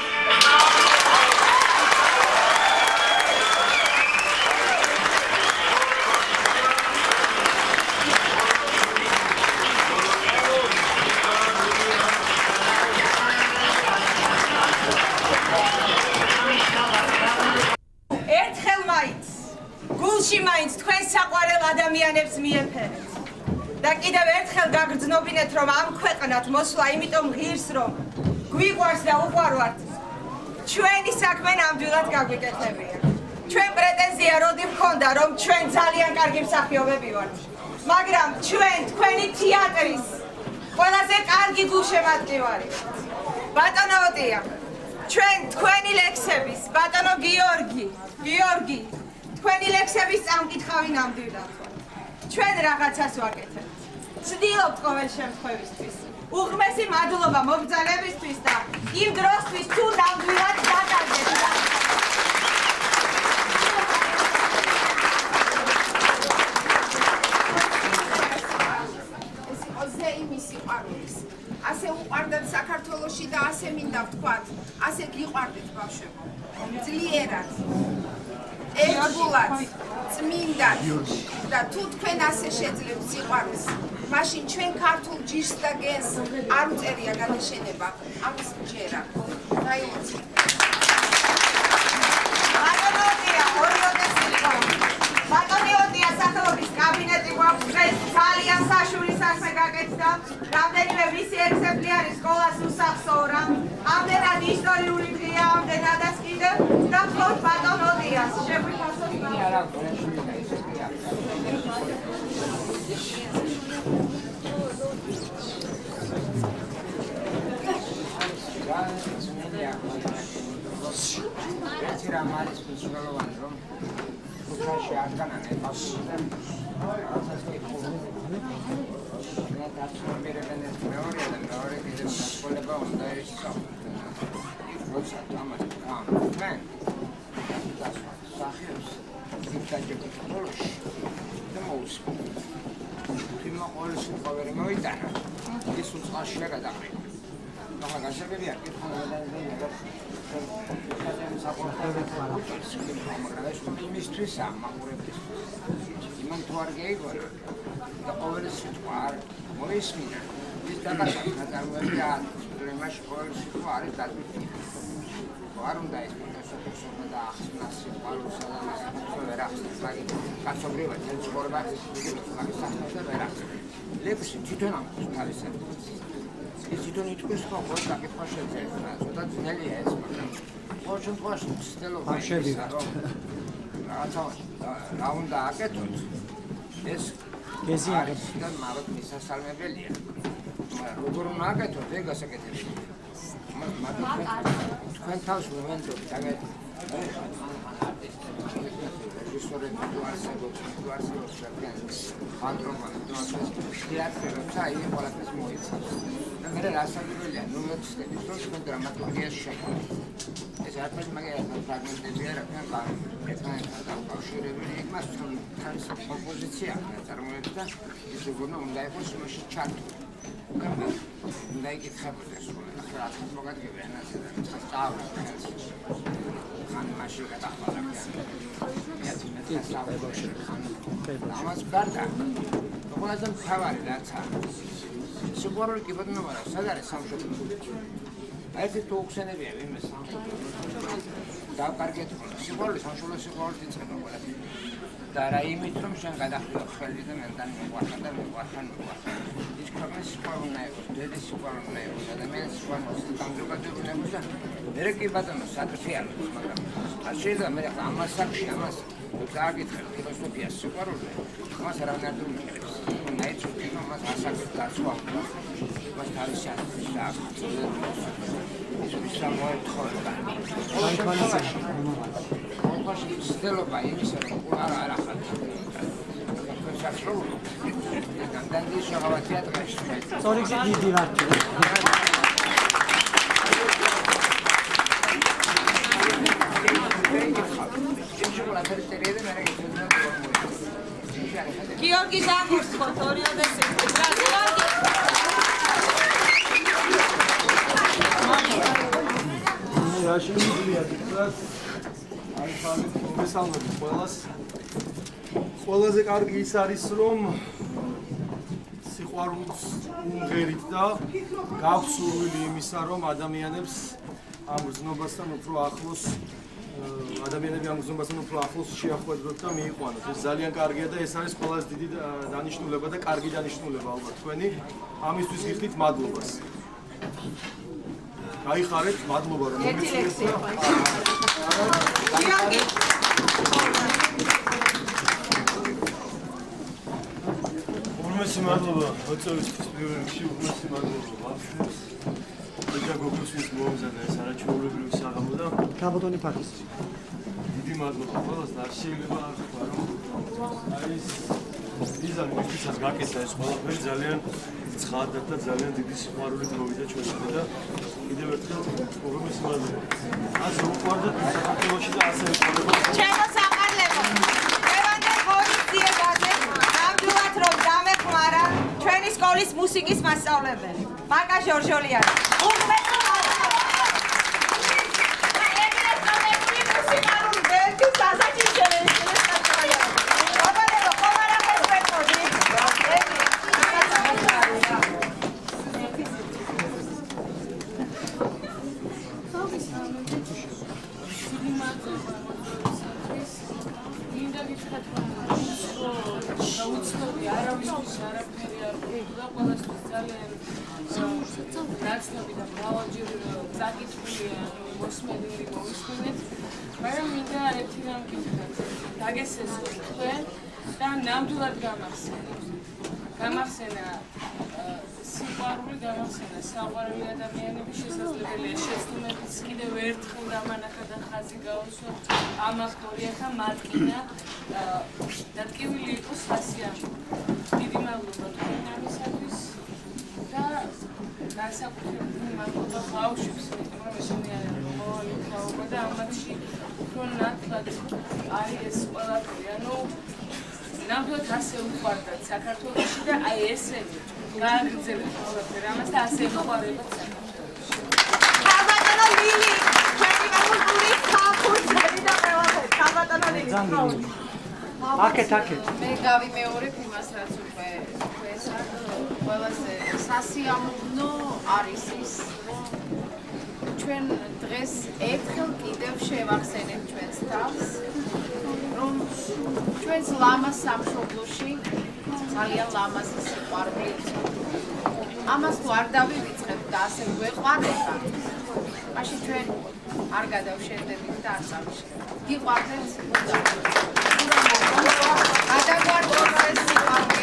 გულში მაინც თქვენ საყვარელ ადამიანებს მიეფერეთ. და კიდევ ერთხელ გაგრძნობინეთ რომ ამ ქვეყნად მოსვლა იმიტომ ღირს რომ გვიყვარს და უყვარვართ. ჩვენი საქმე ნამდვილად გაგვიკეთებია. ჩვენ პრეტენზია როდი მქონდა რომ ჩვენ ძალიან კარგი მსახიობები ვართ. მაგრამ ჩვენ თქვენი თეატრის ყველაზე კარგი გულშემატკივარი. ბატონო ოტია, ჩვენ თქვენი ლექსების, ბატონო გიორგი თქვენი ლექსების წამკითხავი ნამდვილად. ჩვენ რაღაცას ვაკეთებთ. ვცდილობთ ყოველ შემთხვევისთვის. უღმესი მადლობა მობრძანებისთვის და იმ დროსთვის თუ ნამდვილად დაგარგეთ. ეს იყო ზეიმი სიყვარულის. ასე უყვარდათ საქართველოში და ასე მინდა ვთქვათ, ასე გიყვარდეთ ბავშვებო. ძლიერად. ერთგულად, წმინდად და თუ თქვენ ასე შეძლებთ სიყვარულს, მაშინ ჩვენ ქართულ ჯიშს და გენს არ უწერია განაშენება, ამის მჯერა. დაილოცეთ. ბატონი ოტია, სახელობის კაბინეტი გვაქვს დღეს ძალიან საშური საქმე გაკეთდა. რამდენიმე მისი ექსემპლიარი სკოლას უსახსოო რა. ამდენად ისტორიული დღეა, ამდენადაც კიდევ და მხოლოდ ბატონ ოტიას შეგვიფასოთ. ერთი რამ არის მნიშვნელოვანი რომ ქუჩაში აღგანან ებავსა რასაც კითხულობ მე დაწვებერებენ ეს მეორე კიდევ გასწავლება უნდა ისწავლოთ როცა თამაში ჩვენ სახეებს ზიგაჯებით ხოლოში და მოუსწავლთ თვითონ ყოველი სიტყვა ვერ მოიტანა. ის უწყაშია გადაყრილი. ახლა გასაგებია კითხვა გადაიწერა. მაგრამ ეს იმისთვისა მაყურებლის იმან თუ არ გეიგონა და ყოველი სიტყვა არ მოისმინა ის დაგასახა წარმოებია იმაში ყოველი სიტყვა არის დადებული არ უნდა ის მოსოფოსობა და ახსნა სიყვარულსა და მასა ვერ ახსნას მაგით კაცობრიობა ძენ ცხოვრება მაგის სახსნა ვერ ახსნას ლექსი თვითონ ამბობს თავისად ის თვითონ იტყვის ხო ყოველ საკითხვა შეძლებნა ცოტა ძნელია ეს მაგრამ ყოველ შემთხვევაში ცდილობა ისაა რომ რაღაცა რა უნდა აკეთოთ ეს გეზი არის და მალოთ მისასალმებელია როგორ უნდა აკეთოთ ეგ გასაკეთებია თქვენ თავს მომენტով დაგეთ რესტორანი თუ არსებობს რადგან ხანდრომა თეატრი როცა აი ყველაფერს მოიცავს და მე რასაკვირველია ნუ მეცდები რომ თქვენ დრამატურგიაში შეგავთ ეს არაფერი მაგალითად ფრაგმენტებია რადგან ერთმანეთთან დაკავშირებული იმას რომ თავის კომპოზიცია წარმოებს და ის როგორ უნდა იყოს იმაში ჩართული უნდა იკითხებოდეს ახლა რა თქმა უნდა ენაზე და სწავლა ხან მაშინ გადახვალა ამას გარდა ყველაზე მთავარი რაცა სიყვარული კი ბატონო მაგრამ სად არის სამშობლო ერთი თუ უხსენებია ვინმე სამშობლო დავკარგეთ სიყვარული სამშობლო სიყვარულით იწყება ყველაფერი და რა იმით რომ შენ გადახდო ხელი და მენთან მოყვარხარ და მოყვარხარ ის ქვეყნის სიყვარული უნდა იყოს დედის სიყვარული უნდა იყოს ადამიანის სიყვარული დამჯობადებული უნდა და მე კი ბატონო საერთოდ მაგრამ არ შეიძლება მე ამას საკში ამას გააკეთე ფილოსოფიას სიყვარული მას არ უნდა დუმექებს უნდა იცოდი რომ მას ასაკით დაცვა მას თავის შეასრულოს და ის სამოეთხოვება ყოველში ცდილობა იმისა რომ არ ახალ საქართველოს განდანდის შეგავა თეატრში სწორიგზი დიდი ვართ გიორგი დამურცხოთ ორიოდესი ყველაზე კარგი ის არის რომ სიყვარულს უმღერით და გაქვს სურვილი იმისა რომ ადამიანებს ამ გზნობასთან უფრო ახლოს ადამიანები ამ გზნობასთან უფრო ახლოს შეახვედროთ და მიიყვანოთ. ეს ძალიან კარგია და ეს არის ყველაზე დიდი დანიშნულება და კარგი დანიშნულება ალბათ თქვენი. ამისთვის გიხდით მადლობას. გაიხარეთ, მადლობა რომ მოგიწვიეთ. გიორგი უმეტესი მადლობა მოწვევისთვის პირველ რიგში უმეტესი მადლობა ბავშვებს. და გოგოსთვის მოამზადა ეს არაჩვეულებრივი საღამო და გაბატონი ფაქის. დიდი მადლობა ყველას და შეიძლება არ ვთქვა რომ აი ეს ვიზა მისთვის გაკეთა ეს ყველაფერი ძალიან ცხადად და ძალიან დიდი სიყვარულით მოვიდა ჩვენამდე და კიდევ ერთხელ უმეტესი მადლობა. ასე უყვარდათ საქართველოში და ასე ეყოლებოდა. ჩემო საყარლებო. ლევანდე ხორციებაზე ნამდვილად რომ დამეხმარა ჩვენი სკოლის მუსიკის მასწავლებელი. მაკა ჟორჟოლიანი. გამახსენა სიყვარული გამახსენა საყვარელი ადამიანების შესაძლებელია შეცდომებიც კიდევ ერთხელ დამანახა და ხაზი გაუსვა ამას გორიახა მარტკინა დატკივილი იყოს ასიანი დიდი მადლობა თქვენ ამისათვის და განსაკუთრებით მადლობა ბავშვებს იმიტომ რომ ესენი არიან მომავალი თაობა და ამათში უფრო ნათლად არის ეს ყველაფერი ანუ ნამდვილად ასე უყვარდათ საქართველოში და აი ესენი გააგრძელებთ ყველაფერი ამას და ასე უყვარებათ საქართველოში. ქალბატონო ლილი, ჩვენი მეგობარი ქაფუძელი და ყველაფერი. ქალბატონო ლილი. აკეთ. მე გავიმეორებ იმას, რაც უკვე ესა ყველაზე სასიამოვნო არის ის, ჩვენ დღეს ერთხელ კიდევ შევახსენებთ ჩვენს თავს, რომ ჩვენს ლამაზ სამშობლოში ძალიან ლამაზი სიყვარული. ამას თუ არ დავივიწყებთ და ასე გვეყვარება, მაშინ ჩვენ არ გადავშენდებით და არ წავშენდებით. გიყვარდეთ? გადაგვარდოთ ეს სიყვარული.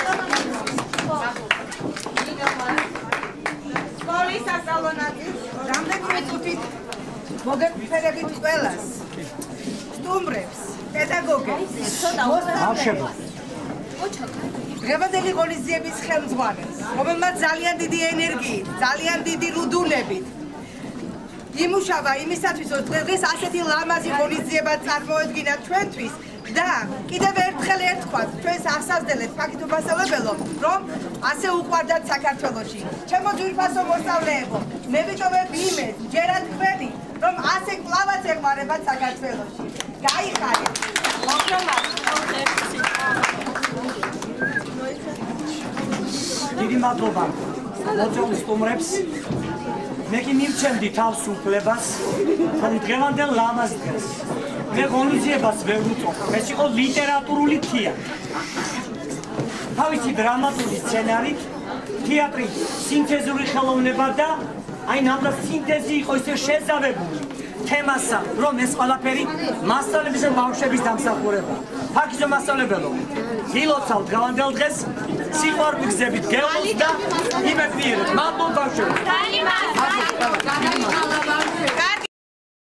სკოლის სასწავლო ნაწილს რამდენიმე წუთით მოგეფერებით ყველას. სტუმრებს, პედაგოგებს, მოსწავლეებს. დღევანდელი ღონისძიების ხელმძღვანელს, რომელმაც ძალიან დიდი ენერგიით, ძალიან დიდი რუდუნებით იმუშავა იმისათვის, რომ დღეს ასეთი ლამაზი ღონისძიება წარმოედგინა ჩვენთვის და კიდევ ერთხელ ერთხმათ ჩვენს ასაზრდელებს ფაქტ მასწავლებელო, რომ ასე უყვარდათ საქართველოში. ჩემო ძვირფასო მოსწავლეებო, მე ვიტოვებ იმედ, ჯერა თქვენი, რომ ასე კლავაც ეყვარებათ საქართველოში. გაიხარეთ. დიდი მადლობა მოწვეულ სტუმრებს. მე კი მივცემდი თავს უფლებას, ხანი დღევანდელ ლამაზ დღეს. მე ღონისძიებას ვერ ვუწევ. ეს იყო ლიტერატურული თეატრი. თავისი დრამატული სცენარით, თეატრი სინთეზური ხელოვნება და აი ნამდვილად სინთეზი იყო ისე შეზავებული თემასა, რომ ეს ყველაფერი მასწავლებლების და ბავშვების დამსახურება. ფაქიზო მასწავლებელო, გილოცავთ დღევანდელ დღეს, სიყვარული გზებით გევლოთ და იმედგიერებთ. მადლობა ბავშვებო.